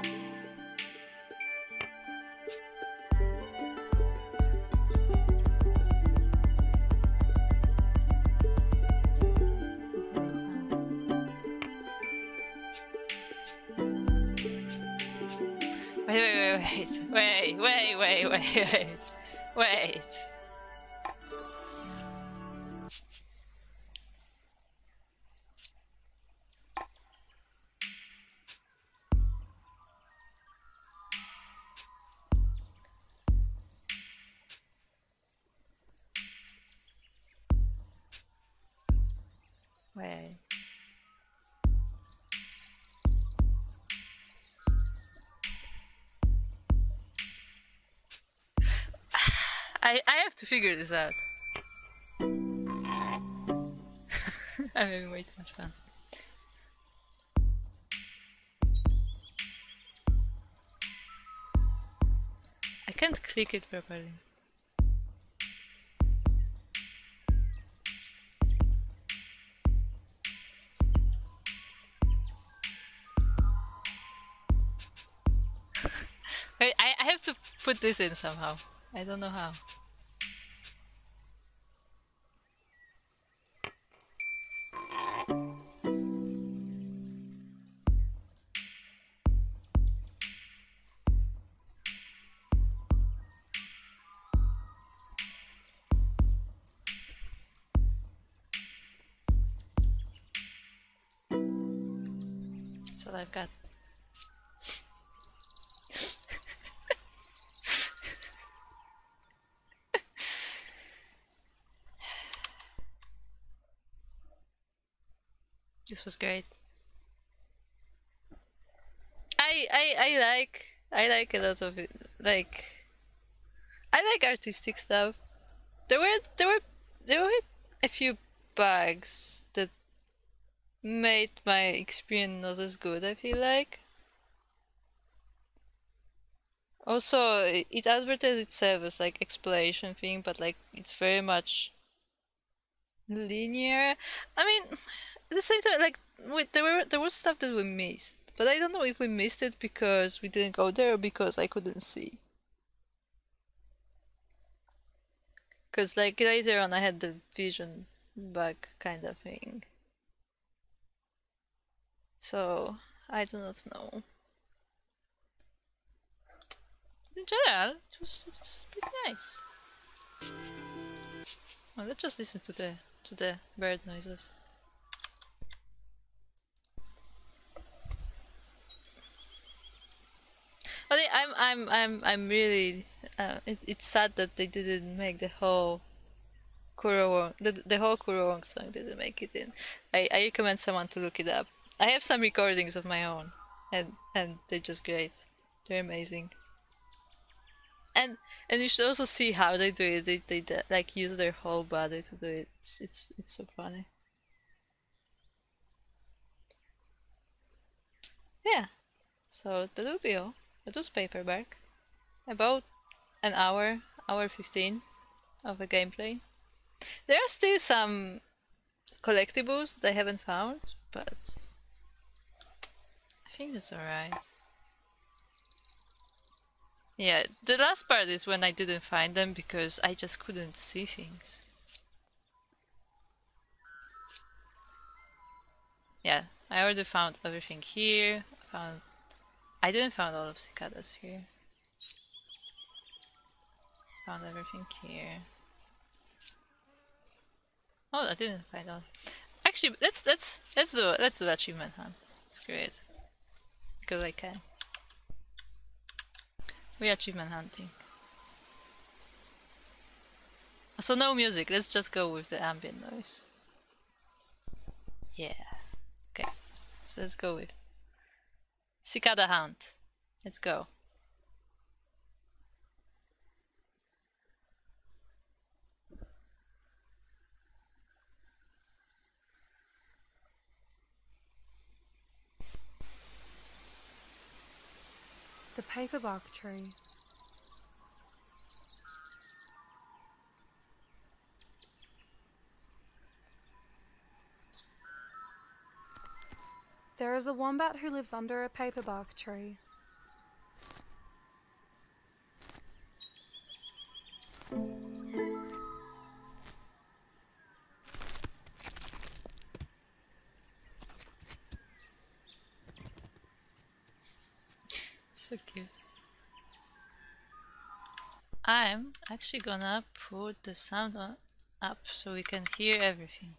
Wait, wait, wait, wait, wait, wait, wait, wait, wait. Wait. I, I have to figure this out. I'm having way too much fun. I can't click it properly. put this in somehow. I don't know how. That's all I've got. This was great. I I I like I like a lot of it. Like I like artistic stuff. There were there were there were a few bugs that made my experience not as good, I feel like. Also, it, it advertised itself as like exploration thing, but like it's very much linear. I mean, at the same time, like wait, there were there was stuff that we missed, but I don't know if we missed it because we didn't go there or because I couldn't see. Because like later on, I had the vision bug kind of thing. So I do not know. In general, it was, it was pretty nice. Well, let's just listen to the to the bird noises. But I'm I'm I'm I'm really uh, it, it's sad that they didn't make the whole Kuro the the whole Kuro song didn't make it in. I I recommend someone to look it up. I have some recordings of my own, and and they're just great. They're amazing. And and you should also see how they do it. They they, they like use their whole body to do it. It's it's it's so funny. Yeah. So that will be all. That was Paperbark. About an hour, hour fifteen of a gameplay. There are still some collectibles that I haven't found, but I think it's alright. Yeah, the last part is when I didn't find them because I just couldn't see things. Yeah, I already found everything here. I found I didn't find all of cicadas here. Found everything here. Oh, I didn't find all. Actually, let's let's let's do let's do achievement hunt. Screw it, because I can. We are achievement hunting. So no music. Let's just go with the ambient noise. Yeah. Okay. So let's go with cicada hunt. Let's go. The paperbark tree. There is a wombat who lives under a paperbark tree. So cute. I'm actually gonna put the sound on up so we can hear everything.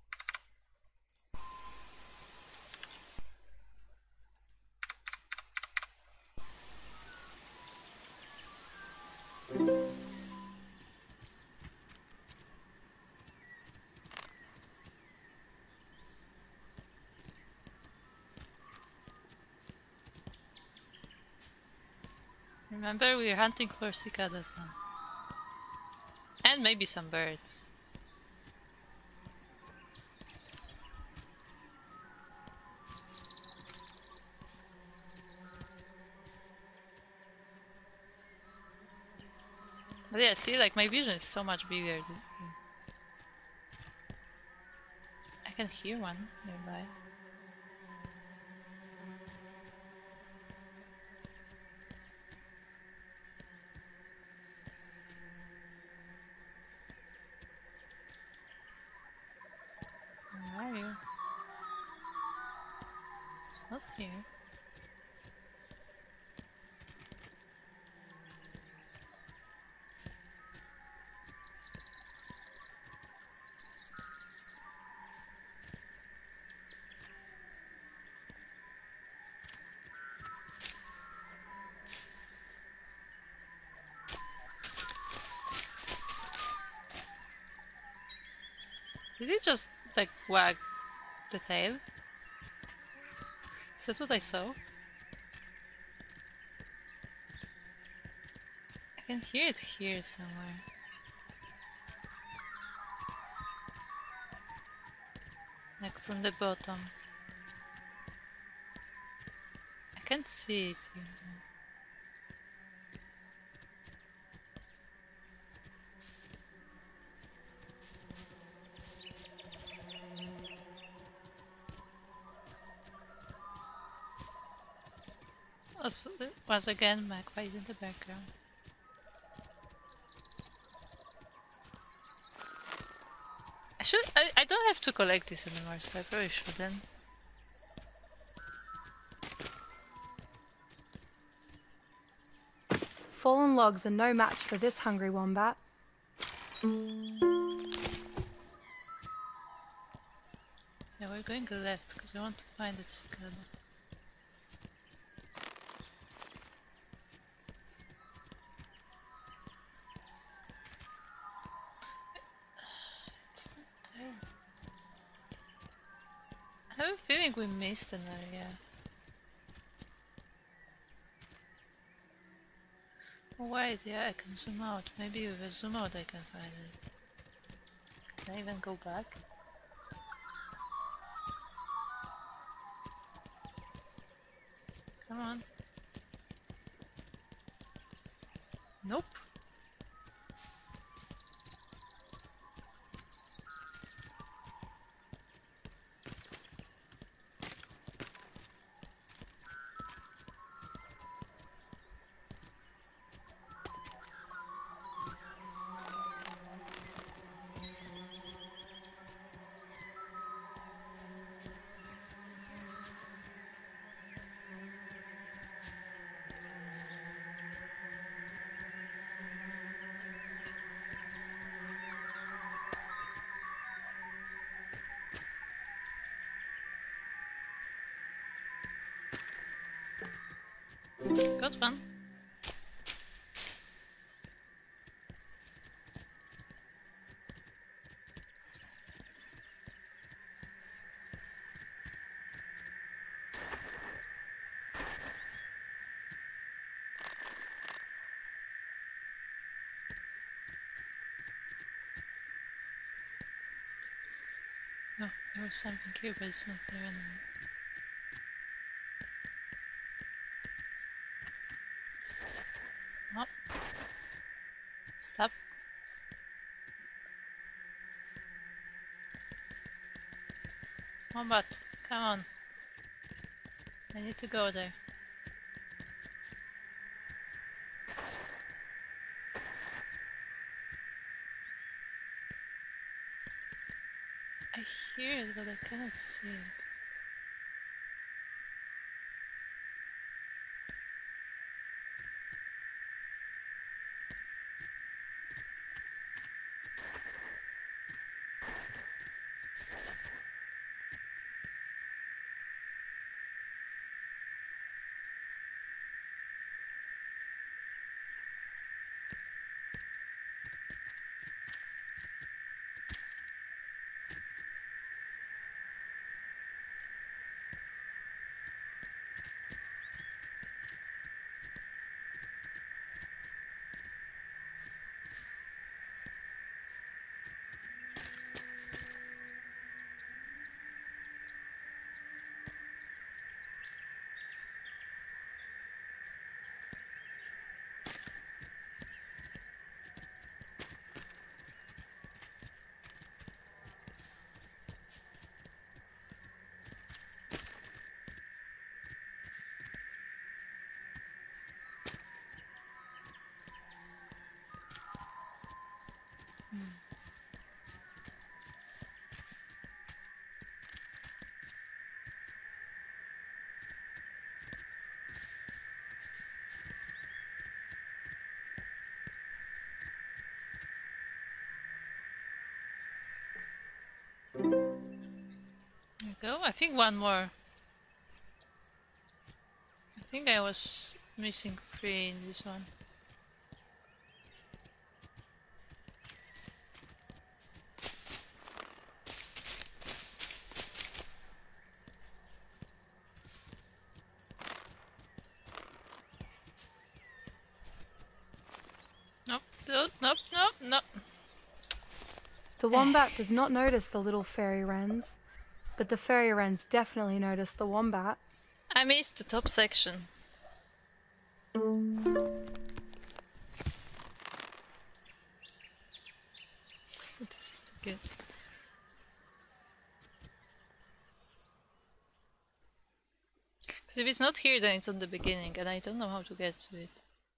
Remember, we're hunting for cicadas now. And maybe some birds. But yeah, see, like my vision is so much bigger. I can hear one nearby. Where are you? It's not here. Did he just like wag the tail? Is that what I saw? I can hear it here somewhere. Like from the bottom. I can't see it here. Also, once again, magpie in the background. I should. I, I don't have to collect this anymore, so I probably shouldn't. Fallen logs are no match for this hungry wombat. Yeah, we're going left because I want to find the cicada. It's not there. I have a feeling we missed an area. Oh wait, yeah, I can zoom out. Maybe with a zoom out I can find it. Can I even go back? Come on. Nope. Got one. Oh, there was something here, but it's not there anymore. Oh. Stop. Wombat, come on. I need to go there. I hear it, but I cannot see it. I think one more. I think I was missing three in this one. Nope, nope, nope, nope, nope. The wombat does not notice the little fairy wrens, but the fairy wrens definitely notice the wombat. I missed the top section. This is too good. Because if it's not here, then it's on the beginning, and I don't know how to get to it.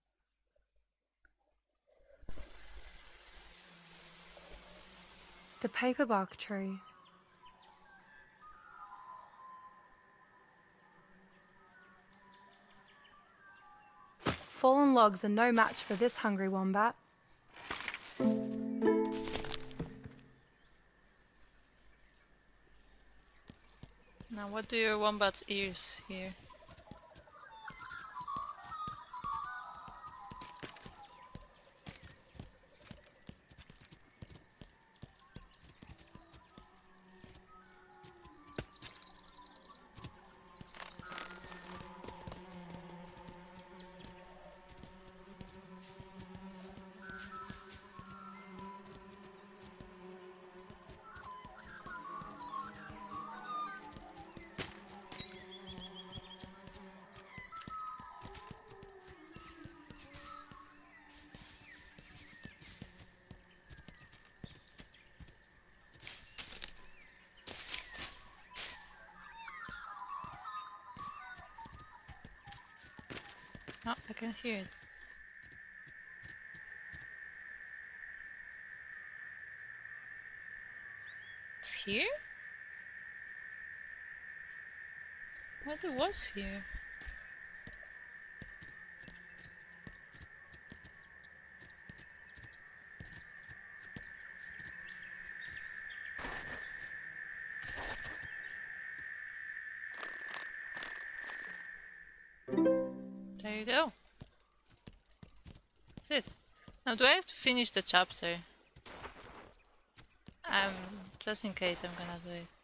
The paperbark tree. Fallen logs are no match for this hungry wombat. Now, what do your wombat's ears hear? Oh, I can hear it. It's here? What it was here? There you go. That's it. Now, do I have to finish the chapter? Um, just in case I'm gonna do it.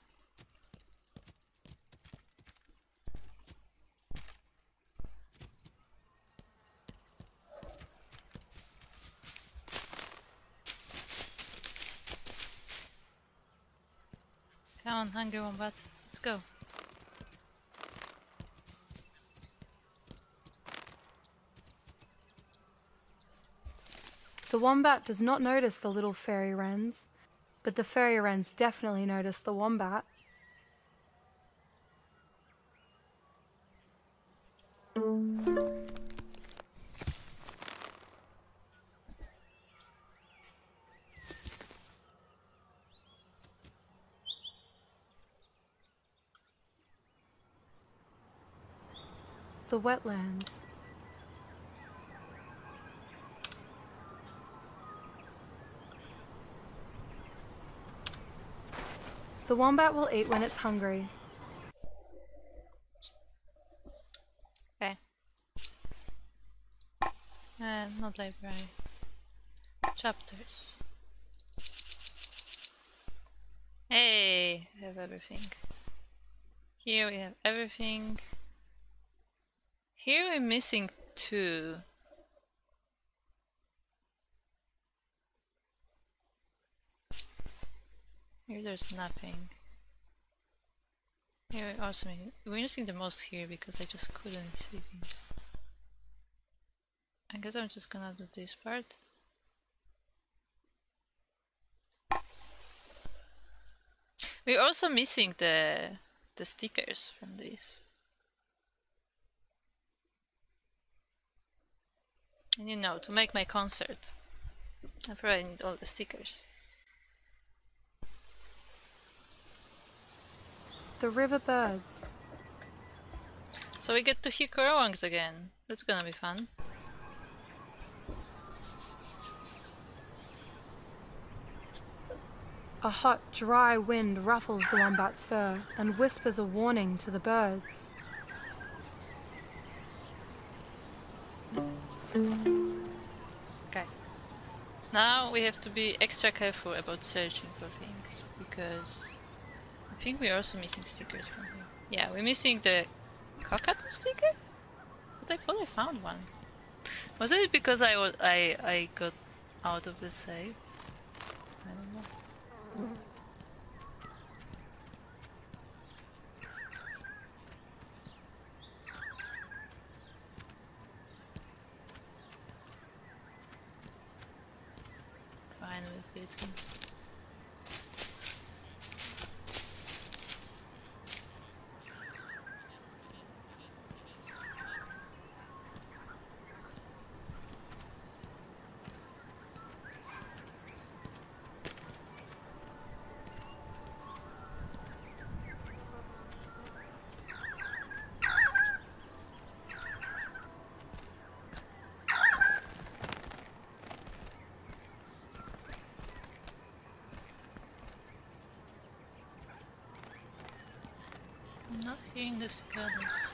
Come on, hungry wombat. Let's go. The wombat does not notice the little fairy wrens, but the fairy wrens definitely notice the wombat. The wetlands. The wombat will eat when it's hungry. Okay. Uh, not library. Chapters. Hey, we have everything. Here we have everything. Here we're missing two. Here there's nothing. Here we're also missing. We're missing the most here because I just couldn't see things. I guess I'm just gonna do this part. We're also missing the the stickers from this. And you know, to make my concert, I probably need all the stickers. The river birds. So we get to hear Kurowangs again. That's gonna be fun. A hot, dry wind ruffles the wombat's fur and whispers a warning to the birds. Okay. So now we have to be extra careful about searching for things, because I think we're also missing stickers from here. Yeah, we're missing the cockatoo sticker? But I thought I found one. Was it because I, was, I, I got out of the save? I don't know. Fine with it. I'm not hearing the cicadas.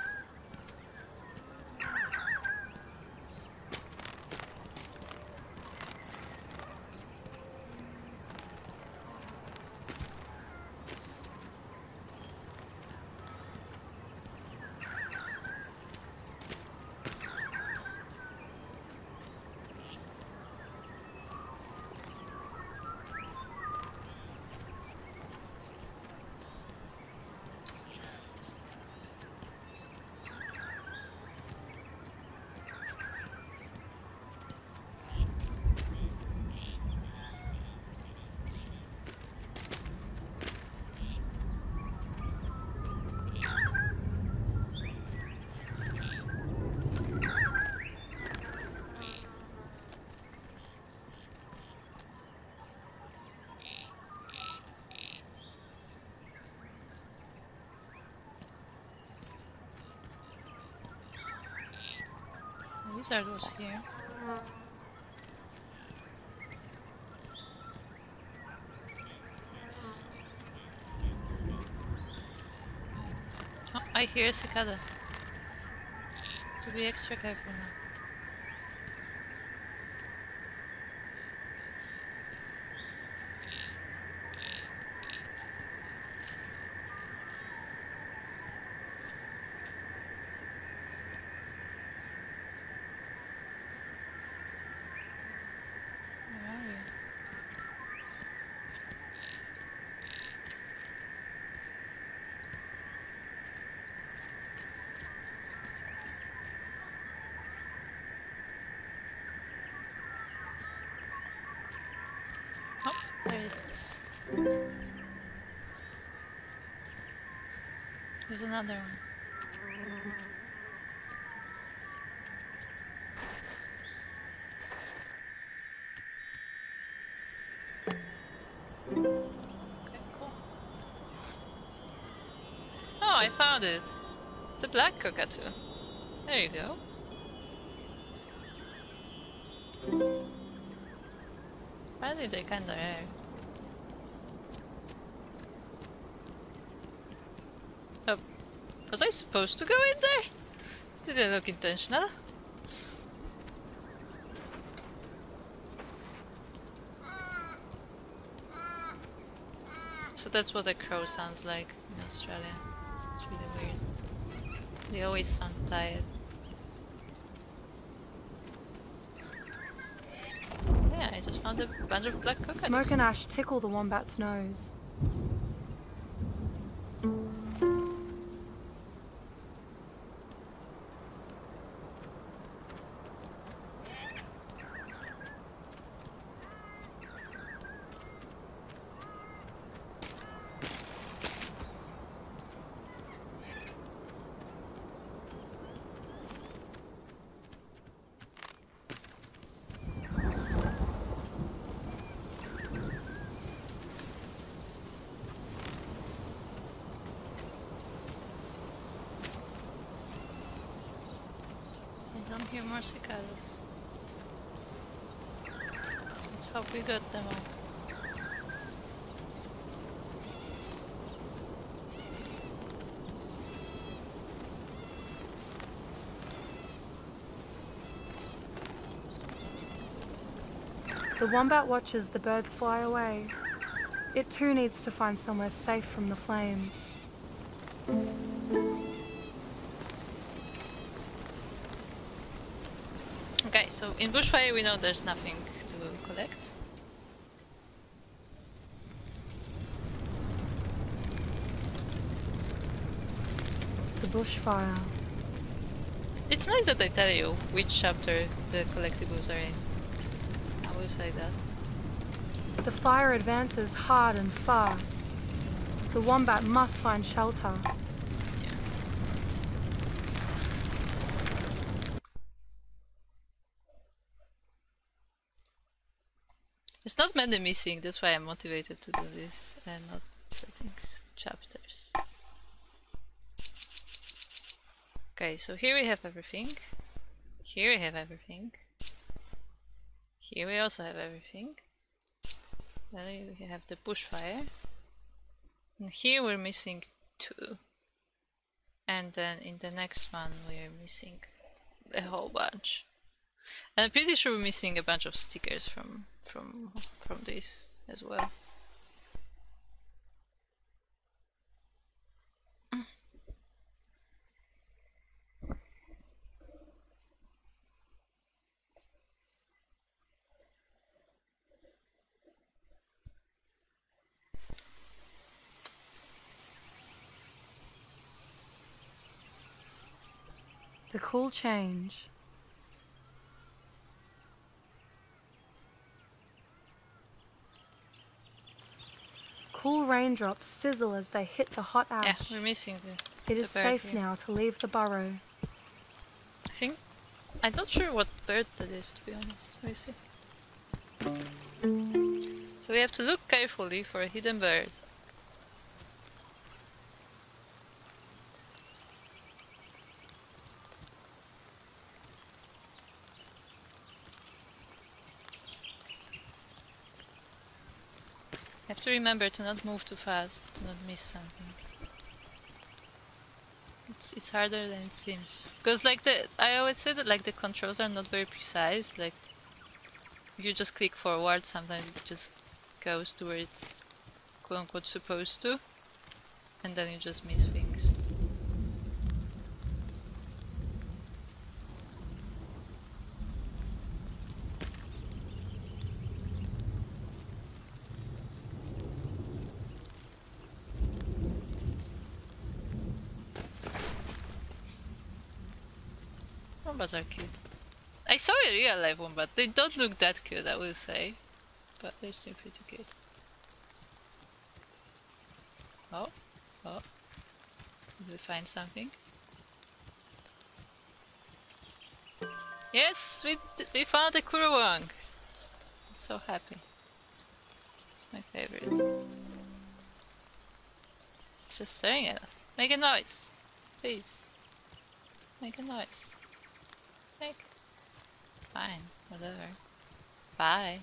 These are those here. Oh, I hear a cicada. To be extra careful now. Where are you? Oh, there it is. There's another one. Okay, cool. Oh, I found it! It's a black cockatoo. There you go. Apparently they're kinda rare. Oh, was I supposed to go in there? Didn't look intentional. So that's what a crow sounds like in Australia. It's really weird. They always sound tired. Yeah, I just found a bunch of black cockatoos. Smoke and ash tickle the wombat's nose. I don't hear more cicadas. So let's hope we got them all. The wombat watches the birds fly away. It too needs to find somewhere safe from the flames. Okay, so in bushfire we know there's nothing to collect. The bushfire. It's nice that they tell you which chapter the collectibles are in. I will say that. The fire advances hard and fast. The wombat must find shelter. There's not many missing, that's why I'm motivated to do this and not settings chapters. Okay, so here we have everything. Here we have everything. Here we also have everything. Then we have the bushfire. And here we're missing two. And then in the next one we're missing a whole bunch. And I'm pretty sure we're missing a bunch of stickers from from from this as well. The cool change. Cool raindrops sizzle as they hit the hot ash. Yeah, we're missing the It is the bird safe here. now to leave the burrow. I think I'm not sure what bird that is, to be honest. Let me see. So we have to look carefully for a hidden bird. Have to remember to not move too fast, to not miss something. It's it's harder than it seems. Because like the I always say that like the controls are not very precise. Like if you just click forward, sometimes it just goes to where it's quote unquote supposed to, and then you just miss things. Wombats are cute. I saw a real life wombat. They don't look that cute, I will say, but they're still pretty cute. Oh, oh. Did we find something? Yes, we d we found a Kuro. I'm so happy. It's my favorite. It's just staring at us. Make a noise, please. Make a noise. Make. Fine, whatever. Bye.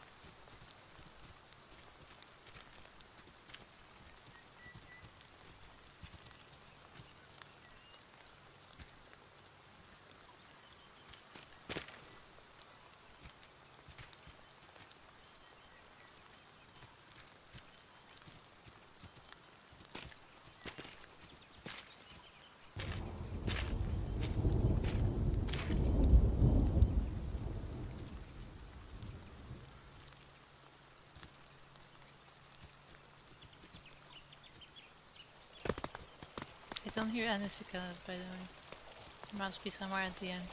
I don't hear any cicadas, by the way. It must be somewhere at the end.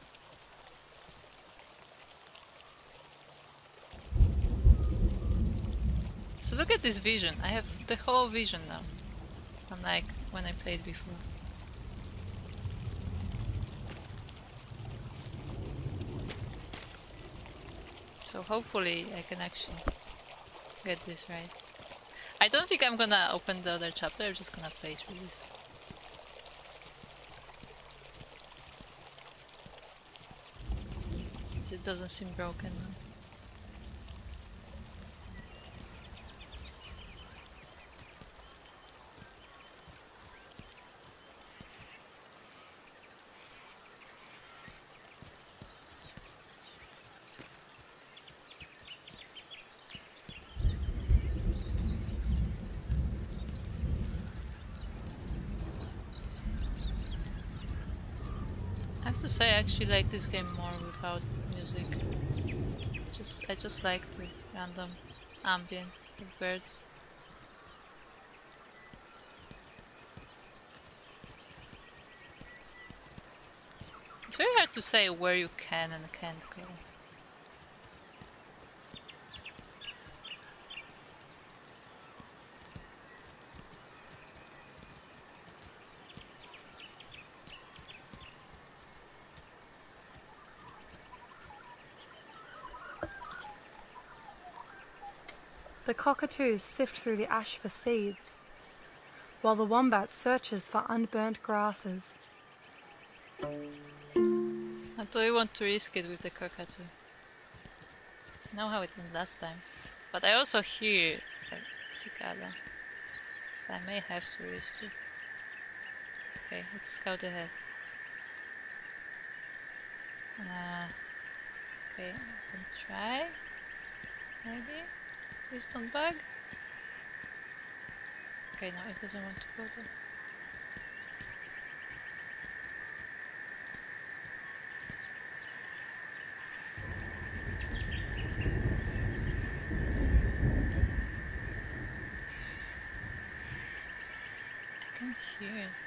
So look at this vision. I have the whole vision now. Unlike when I played before. So hopefully I can actually get this right. I don't think I'm gonna open the other chapter, I'm just gonna play through this. Since it doesn't seem broken now. to say I actually like this game more without music. Just I just like the random ambient of birds. It's very hard to say where you can and can't go. The cockatoos sift through the ash for seeds, while the wombat searches for unburnt grasses. I do want to risk it with the cockatoo. I know how it went last time. But I also hear a cicada, so I may have to risk it. Okay, let's scout ahead. Uh, okay, I can try. Maybe? Wisdom bug? Okay, no, it doesn't want to go there. I can hear it.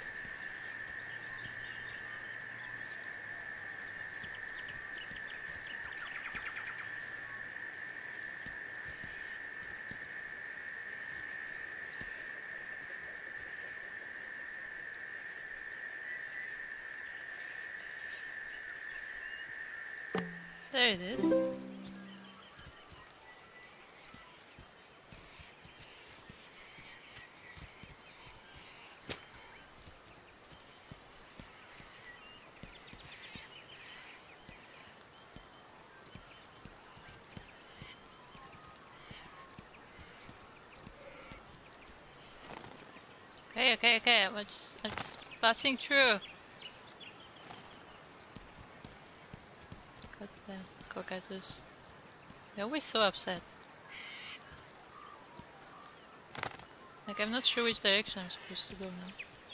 There it is. Okay, okay, okay, I'm just, I'm just passing through. Goddamn cockatoos. They're always so upset. Like, I'm not sure which direction I'm supposed to go now.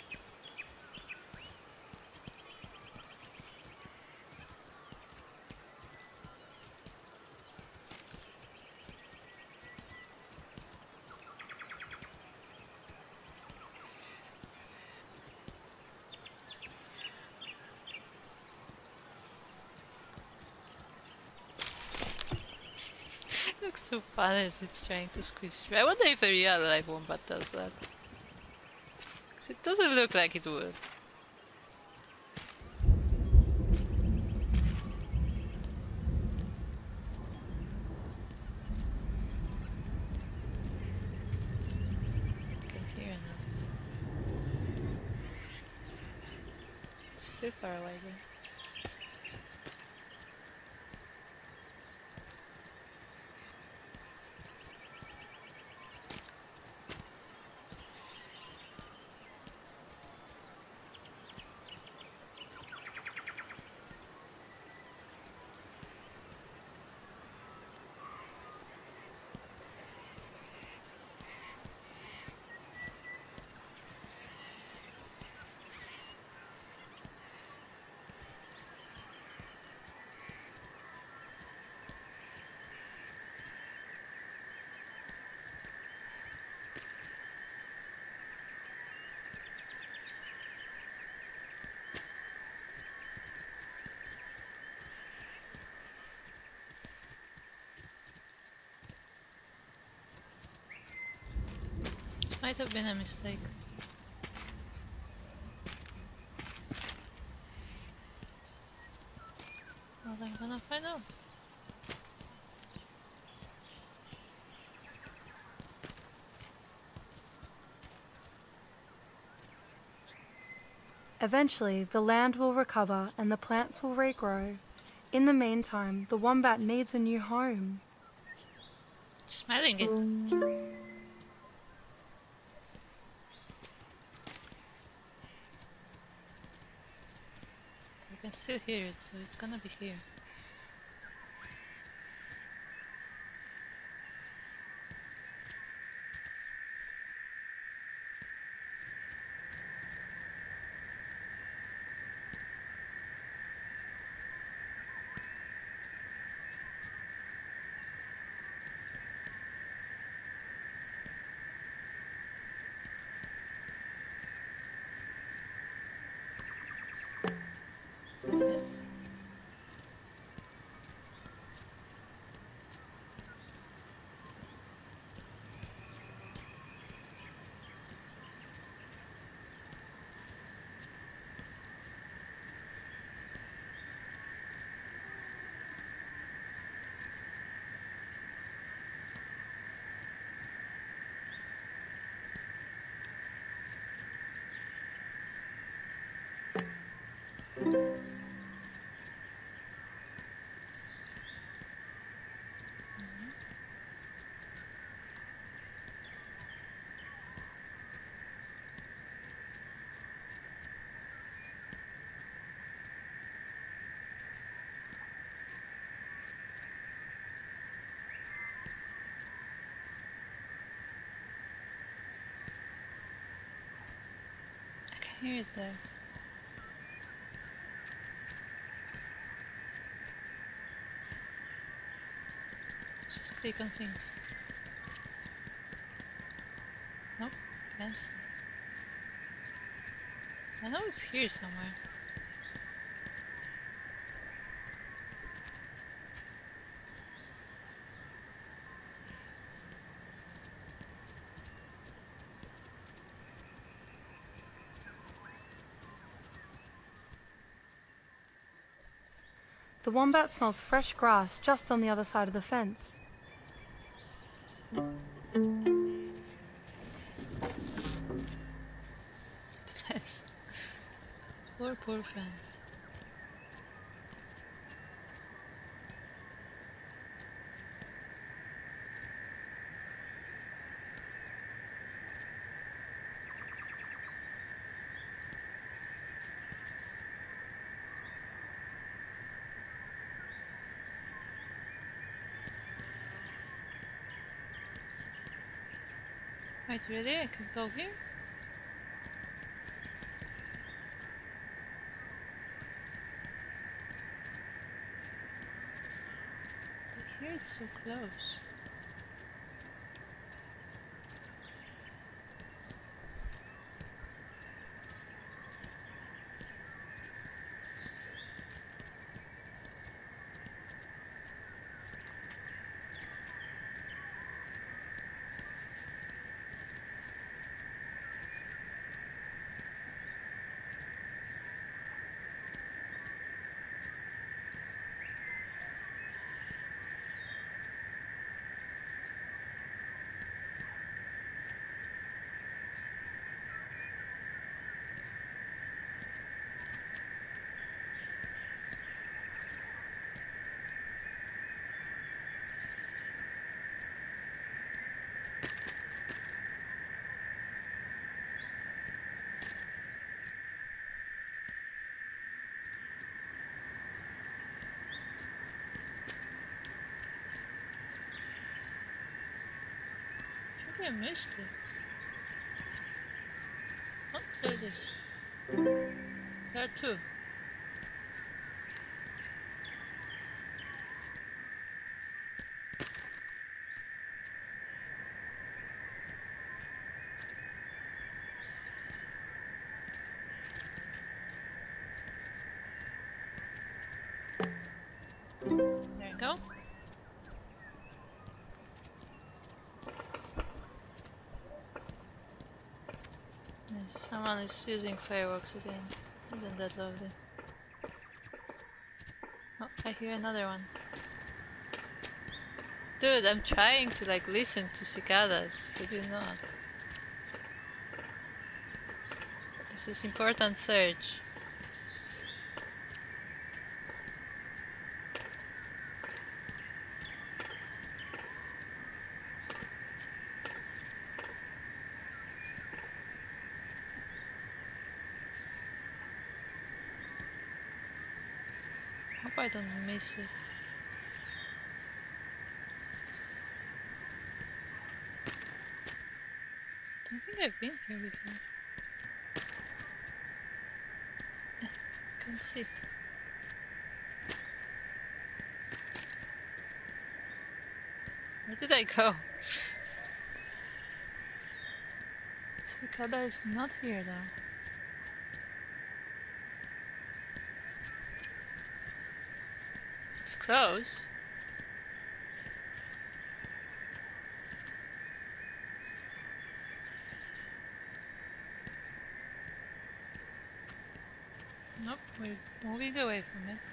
It looks so fun as it's trying to squeeze through. I wonder if a real life wombat does that. Because it doesn't look like it would. I can hear it now. It's still far away though. Might have been a mistake. Well, I'm gonna find out. Eventually, the land will recover and the plants will regrow. In the meantime, the wombat needs a new home. It's smelling it. I can still hear it, so it's gonna be here. Yes. I can hear it there. Just click on things. Nope, can't see. I know it's here somewhere. The wombat smells fresh grass just on the other side of the fence. Fence. Poor, poor fence. Wait, really? I can go here? But here it's so close. Maybe I missed it. Oh, there it is. There are two. There you go. Yes, someone is using fireworks again. Isn't that lovely? Oh, I hear another one. Dude, I'm trying to like listen to cicadas. Could you not? This is important search. Hope I don't miss it. I don't think I've been here before. I can't see. Where did I go? Cicada is not here though. close. Nope, we're moving away from it.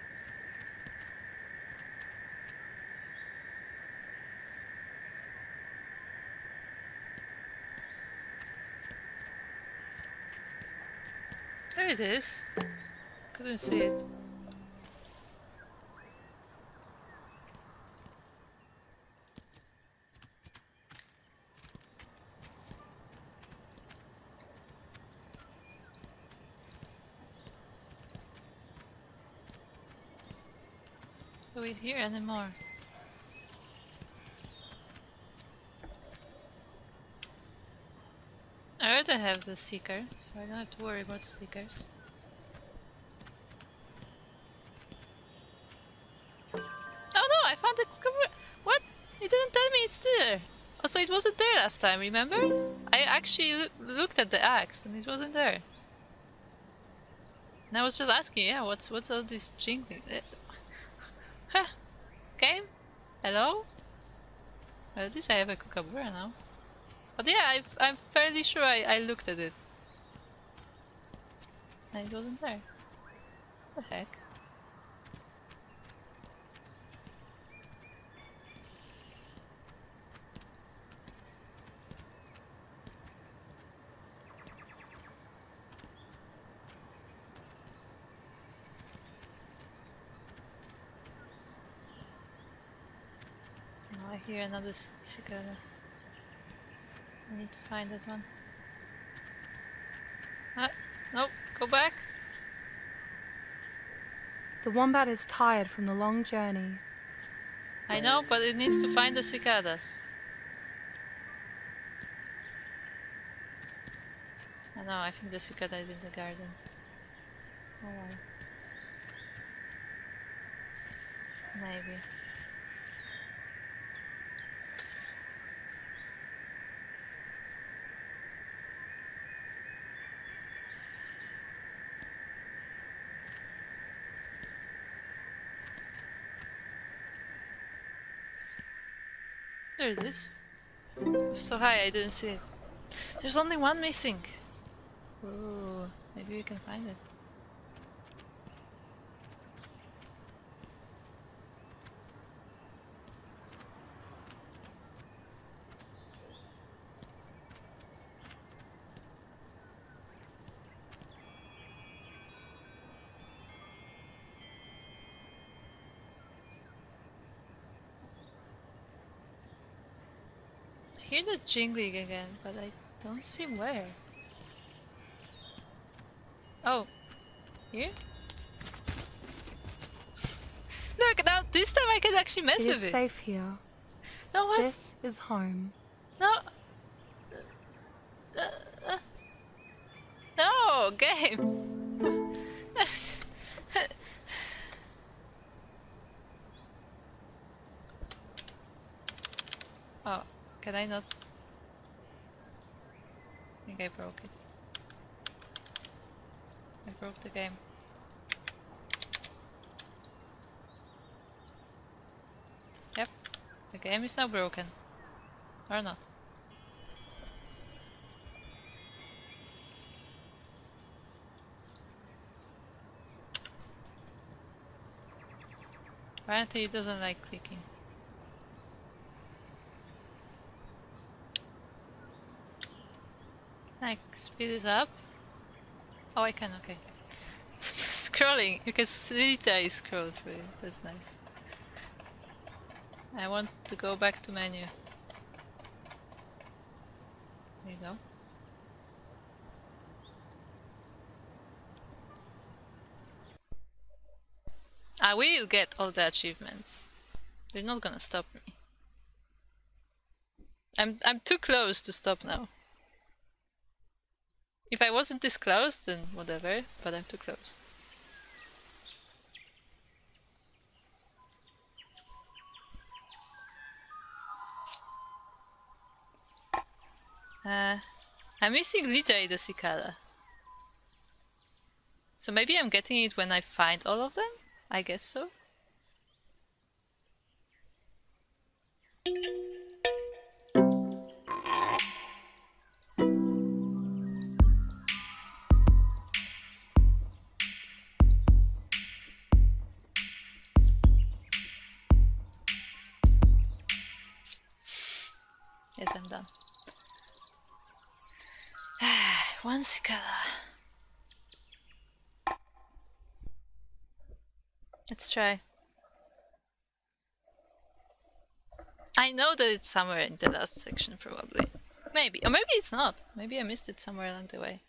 There it is. Couldn't see it. Are we here anymore? I already have the seeker, so I don't have to worry about seekers. Oh no, I found the cover. What? You didn't tell me it's there. Also, it wasn't there last time, remember? I actually loo looked at the axe and it wasn't there. And I was just asking, yeah, what's what's all this jingling? Uh, huh? Game? Hello? Well, at least I have a kookaburra now. But yeah, I've, I'm fairly sure I, I looked at it. And it wasn't there. What the heck? Oh, I hear another cicada. I need to find that one. Ah, no, go back. The wombat is tired from the long journey. I know, but it needs to find the cicadas. I know, I think the cicada is in the garden. Oh well. Maybe. There it is. It's so high I didn't see it. There's only one missing. Ooh, maybe we can find it. I hear the jingling again, but I don't see where. Oh, here? Look, now this time I can actually mess It with is it. safe here. No, what? This is home. No. Uh, uh. No, game. Oh, can I not? I think I broke it. I broke the game. Yep, the game is now broken. Or not. Apparently it doesn't like clicking. Can I speed this up? Oh, I can, okay. Scrolling, you can literally scroll through it, that's nice. I want to go back to menu. There you go. I will get all the achievements. They're not gonna stop me. I'm I'm too close to stop now. If I wasn't this close, then whatever, but I'm too close. Uh, I'm missing literally the cicada. So maybe I'm getting it when I find all of them? I guess so. Yes, I'm done. One cicada. Let's try. I know that it's somewhere in the last section, probably. Maybe. Or maybe it's not. Maybe I missed it somewhere along the way.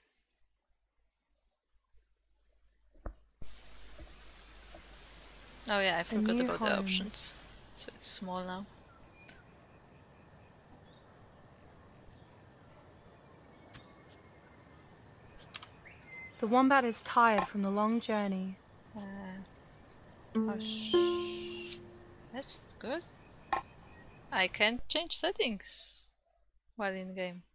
Oh yeah, I forgot about home. the options. So it's small now. The wombat is tired from the long journey. Uh, oh sh That's good. I can change settings while in game.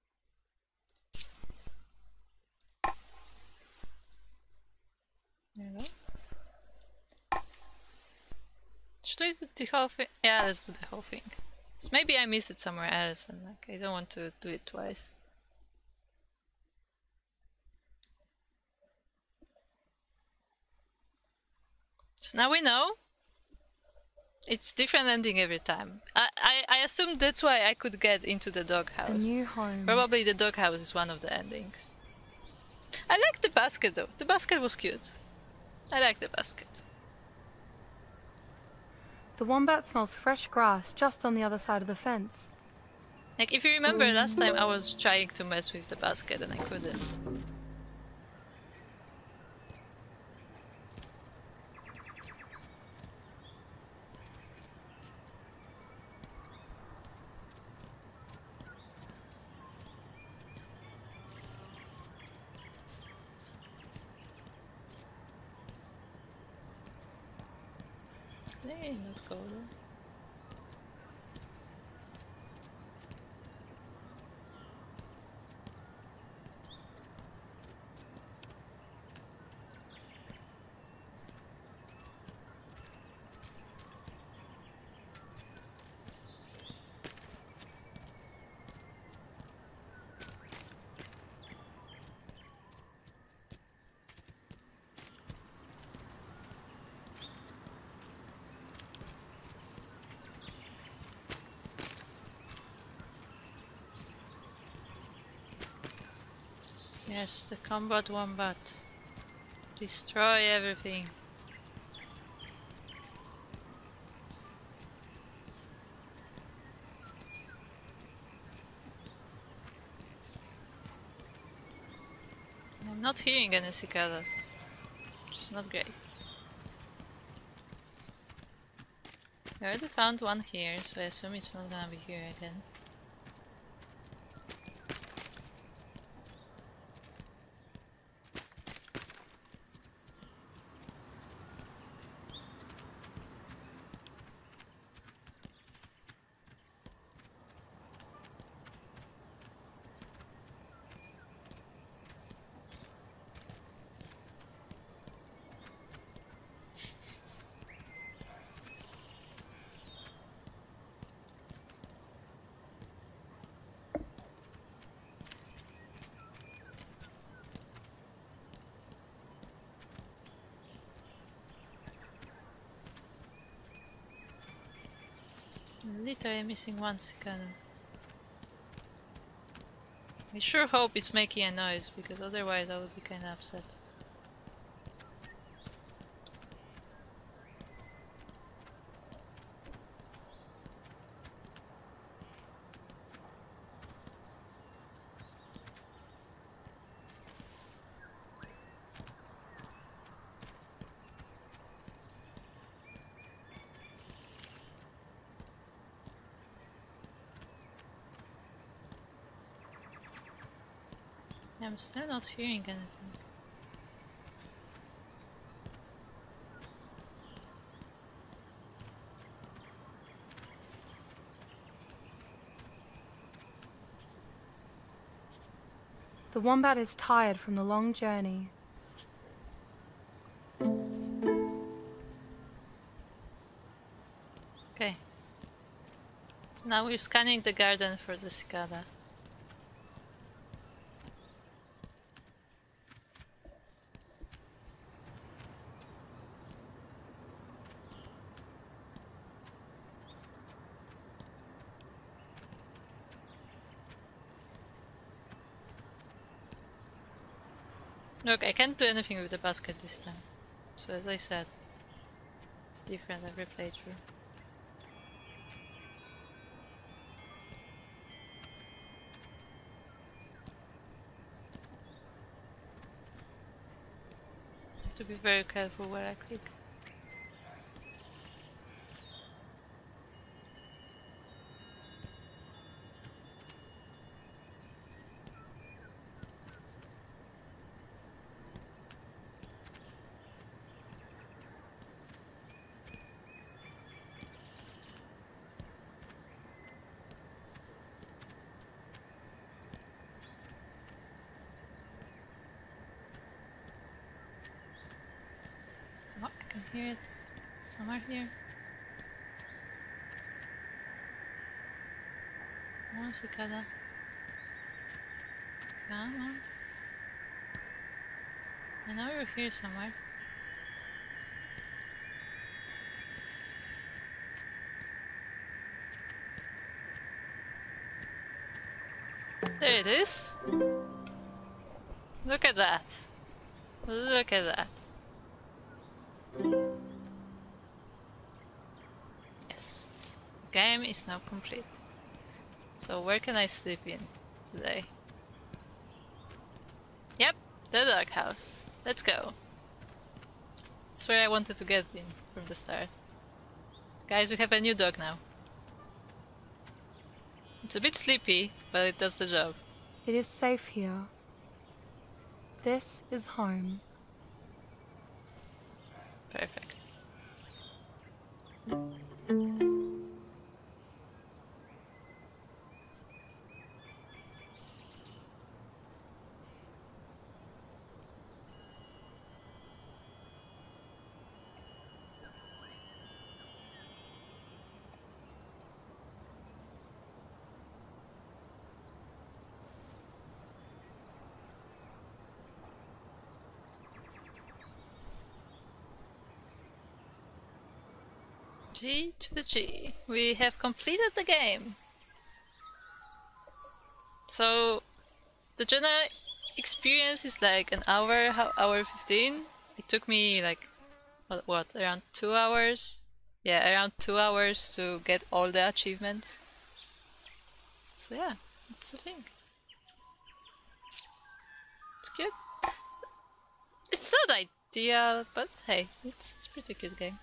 There you go. Should I do the whole thing? Yeah, let's do the whole thing. So maybe I missed it somewhere else and like I don't want to do it twice. So now we know. It's different ending every time. I, I, I assume that's why I could get into the doghouse. A new home. Probably the doghouse is one of the endings. I like the basket though. The basket was cute. I like the basket. The wombat smells fresh grass just on the other side of the fence. Like, if you remember last time I was trying to mess with the basket and I couldn't. Hey, not go there. Yes, the combat wombat. Destroy everything. I'm not hearing any cicadas, which is not great. I already found one here, so I assume it's not gonna be here again. Literally missing one cicada. I sure hope it's making a noise, because otherwise I would be kinda upset. I'm still not hearing anything. The wombat is tired from the long journey. Okay. Now we're scanning the garden for the cicada. Look, I can't do anything with the basket this time. So as I said, it's different every playthrough. I have to be very careful where I click. Oh, I can hear it. Somewhere here. Come on, cicada. Come on. I know you're here somewhere. There it is. Look at that. Look at that. Yes. The game is now complete. So where can I sleep in today? Yep, the doghouse. Let's go. That's where I wanted to get in from the start. Guys, we have a new dog now. It's a bit sleepy, but it does the job. It is safe here. This is home. Perfect. G to the G. We have completed the game. So the general experience is like an hour, hour fifteen. It took me like what, what around two hours. Yeah, around two hours to get all the achievements. So yeah, that's the thing. It's cute. It's not ideal, but hey, it's it's a pretty cute game.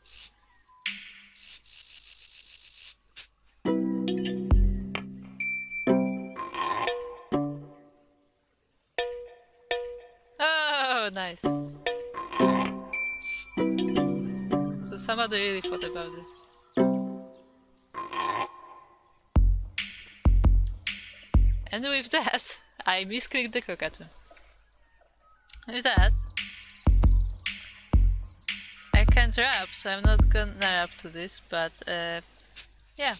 Oh, nice. So somebody really thought about this. And with that, I misclicked the cockatoo. With that, I can't rap, so I'm not gonna rap to this, but uh, yeah.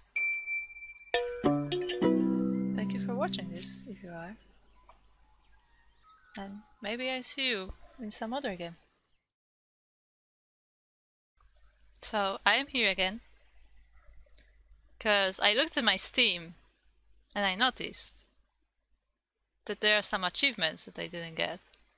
Thank you for watching this, if you are. And maybe I see you in some other game. So I am here again because I looked at my Steam and I noticed that there are some achievements that I didn't get.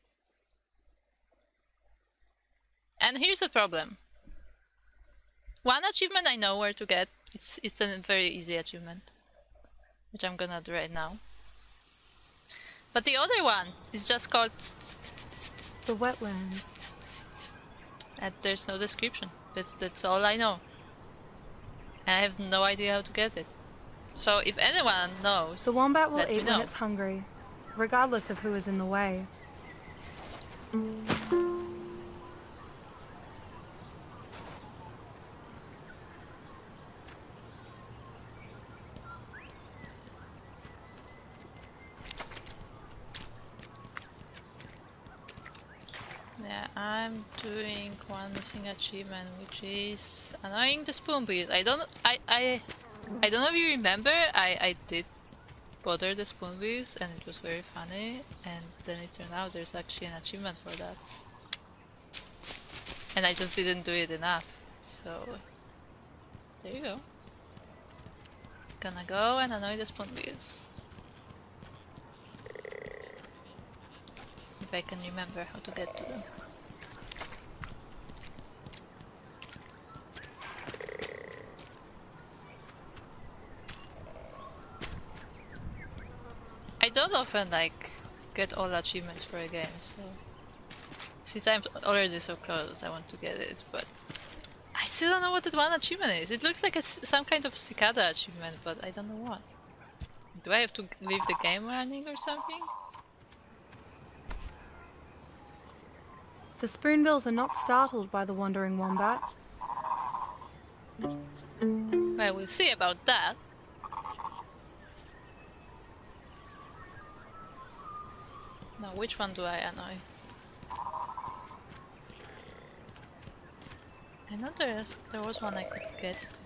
And here's the problem. One achievement I know where to get. It's it's a very easy achievement, which I'm gonna do right now. But the other one is just called The wetlands. And there's no description. That's that's all I know. And I have no idea how to get it. So if anyone knows, The wombat will let me eat know. when it's hungry, regardless of who is in the way. Yeah, I'm doing one missing achievement, which is annoying the spoon bees. I don't, I, I, I don't know if you remember, I, I did bother the spoon wheels and it was very funny, and then it turned out there's actually an achievement for that. And I just didn't do it enough, so there you go. Gonna go and annoy the spoon wheels. If I can remember how to get to them. I don't often like get all achievements for a game, so since I'm already so close, I want to get it, but I still don't know what that one achievement is. It looks like a, some kind of cicada achievement, but I don't know what. Do I have to leave the game running or something? The spoonbills are not startled by the wandering wombat. Well, we'll see about that. Now, which one do I annoy? I know there, is, there was one I could get to.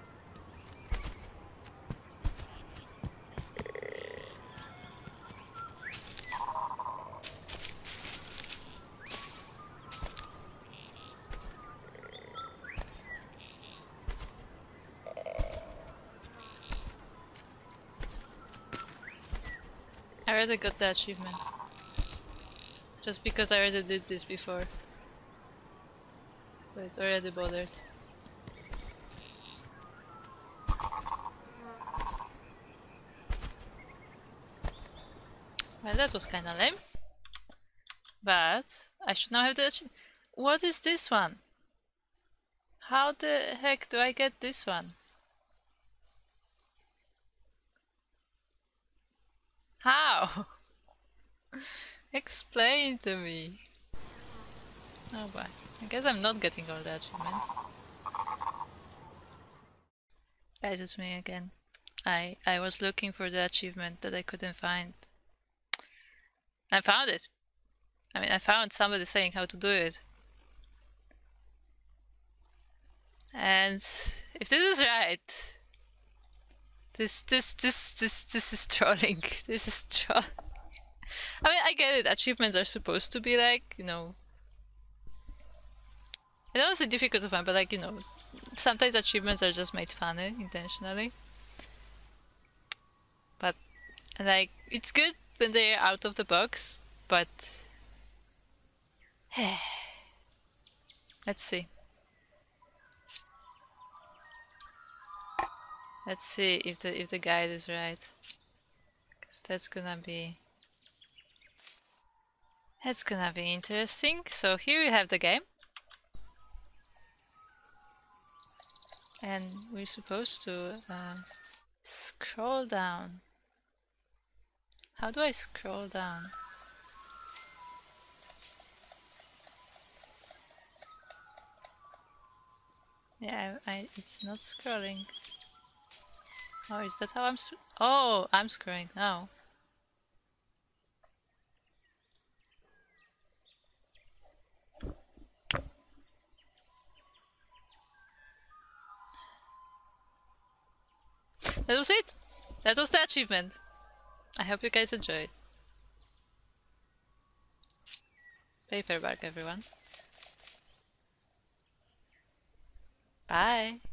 I already got the achievement. Just because I already did this before. So it's already bothered. Well, that was kinda lame. But I should now have the achievement. What is this one? How the heck do I get this one? How? Explain to me. Oh boy. I guess I'm not getting all the achievements. Guys, it's me again. I, I was looking for the achievement that I couldn't find. I found it. I mean, I found somebody saying how to do it. And if this is right, this this this this this is trolling. This is troll. I mean, I get it. Achievements are supposed to be like, you know, I don't say difficult to find, but like, you know, sometimes achievements are just made funny intentionally. But like, it's good when they're out of the box, but let's see. Let's see if the if the guide is right, because that's gonna be that's gonna be interesting. So here we have the game, and we're supposed to um, scroll down. How do I scroll down? Yeah, I, I it's not scrolling. Oh, is that how I'm? Oh, I'm scrolling now. That was it. That was the achievement. I hope you guys enjoyed. Paperbark, everyone. Bye.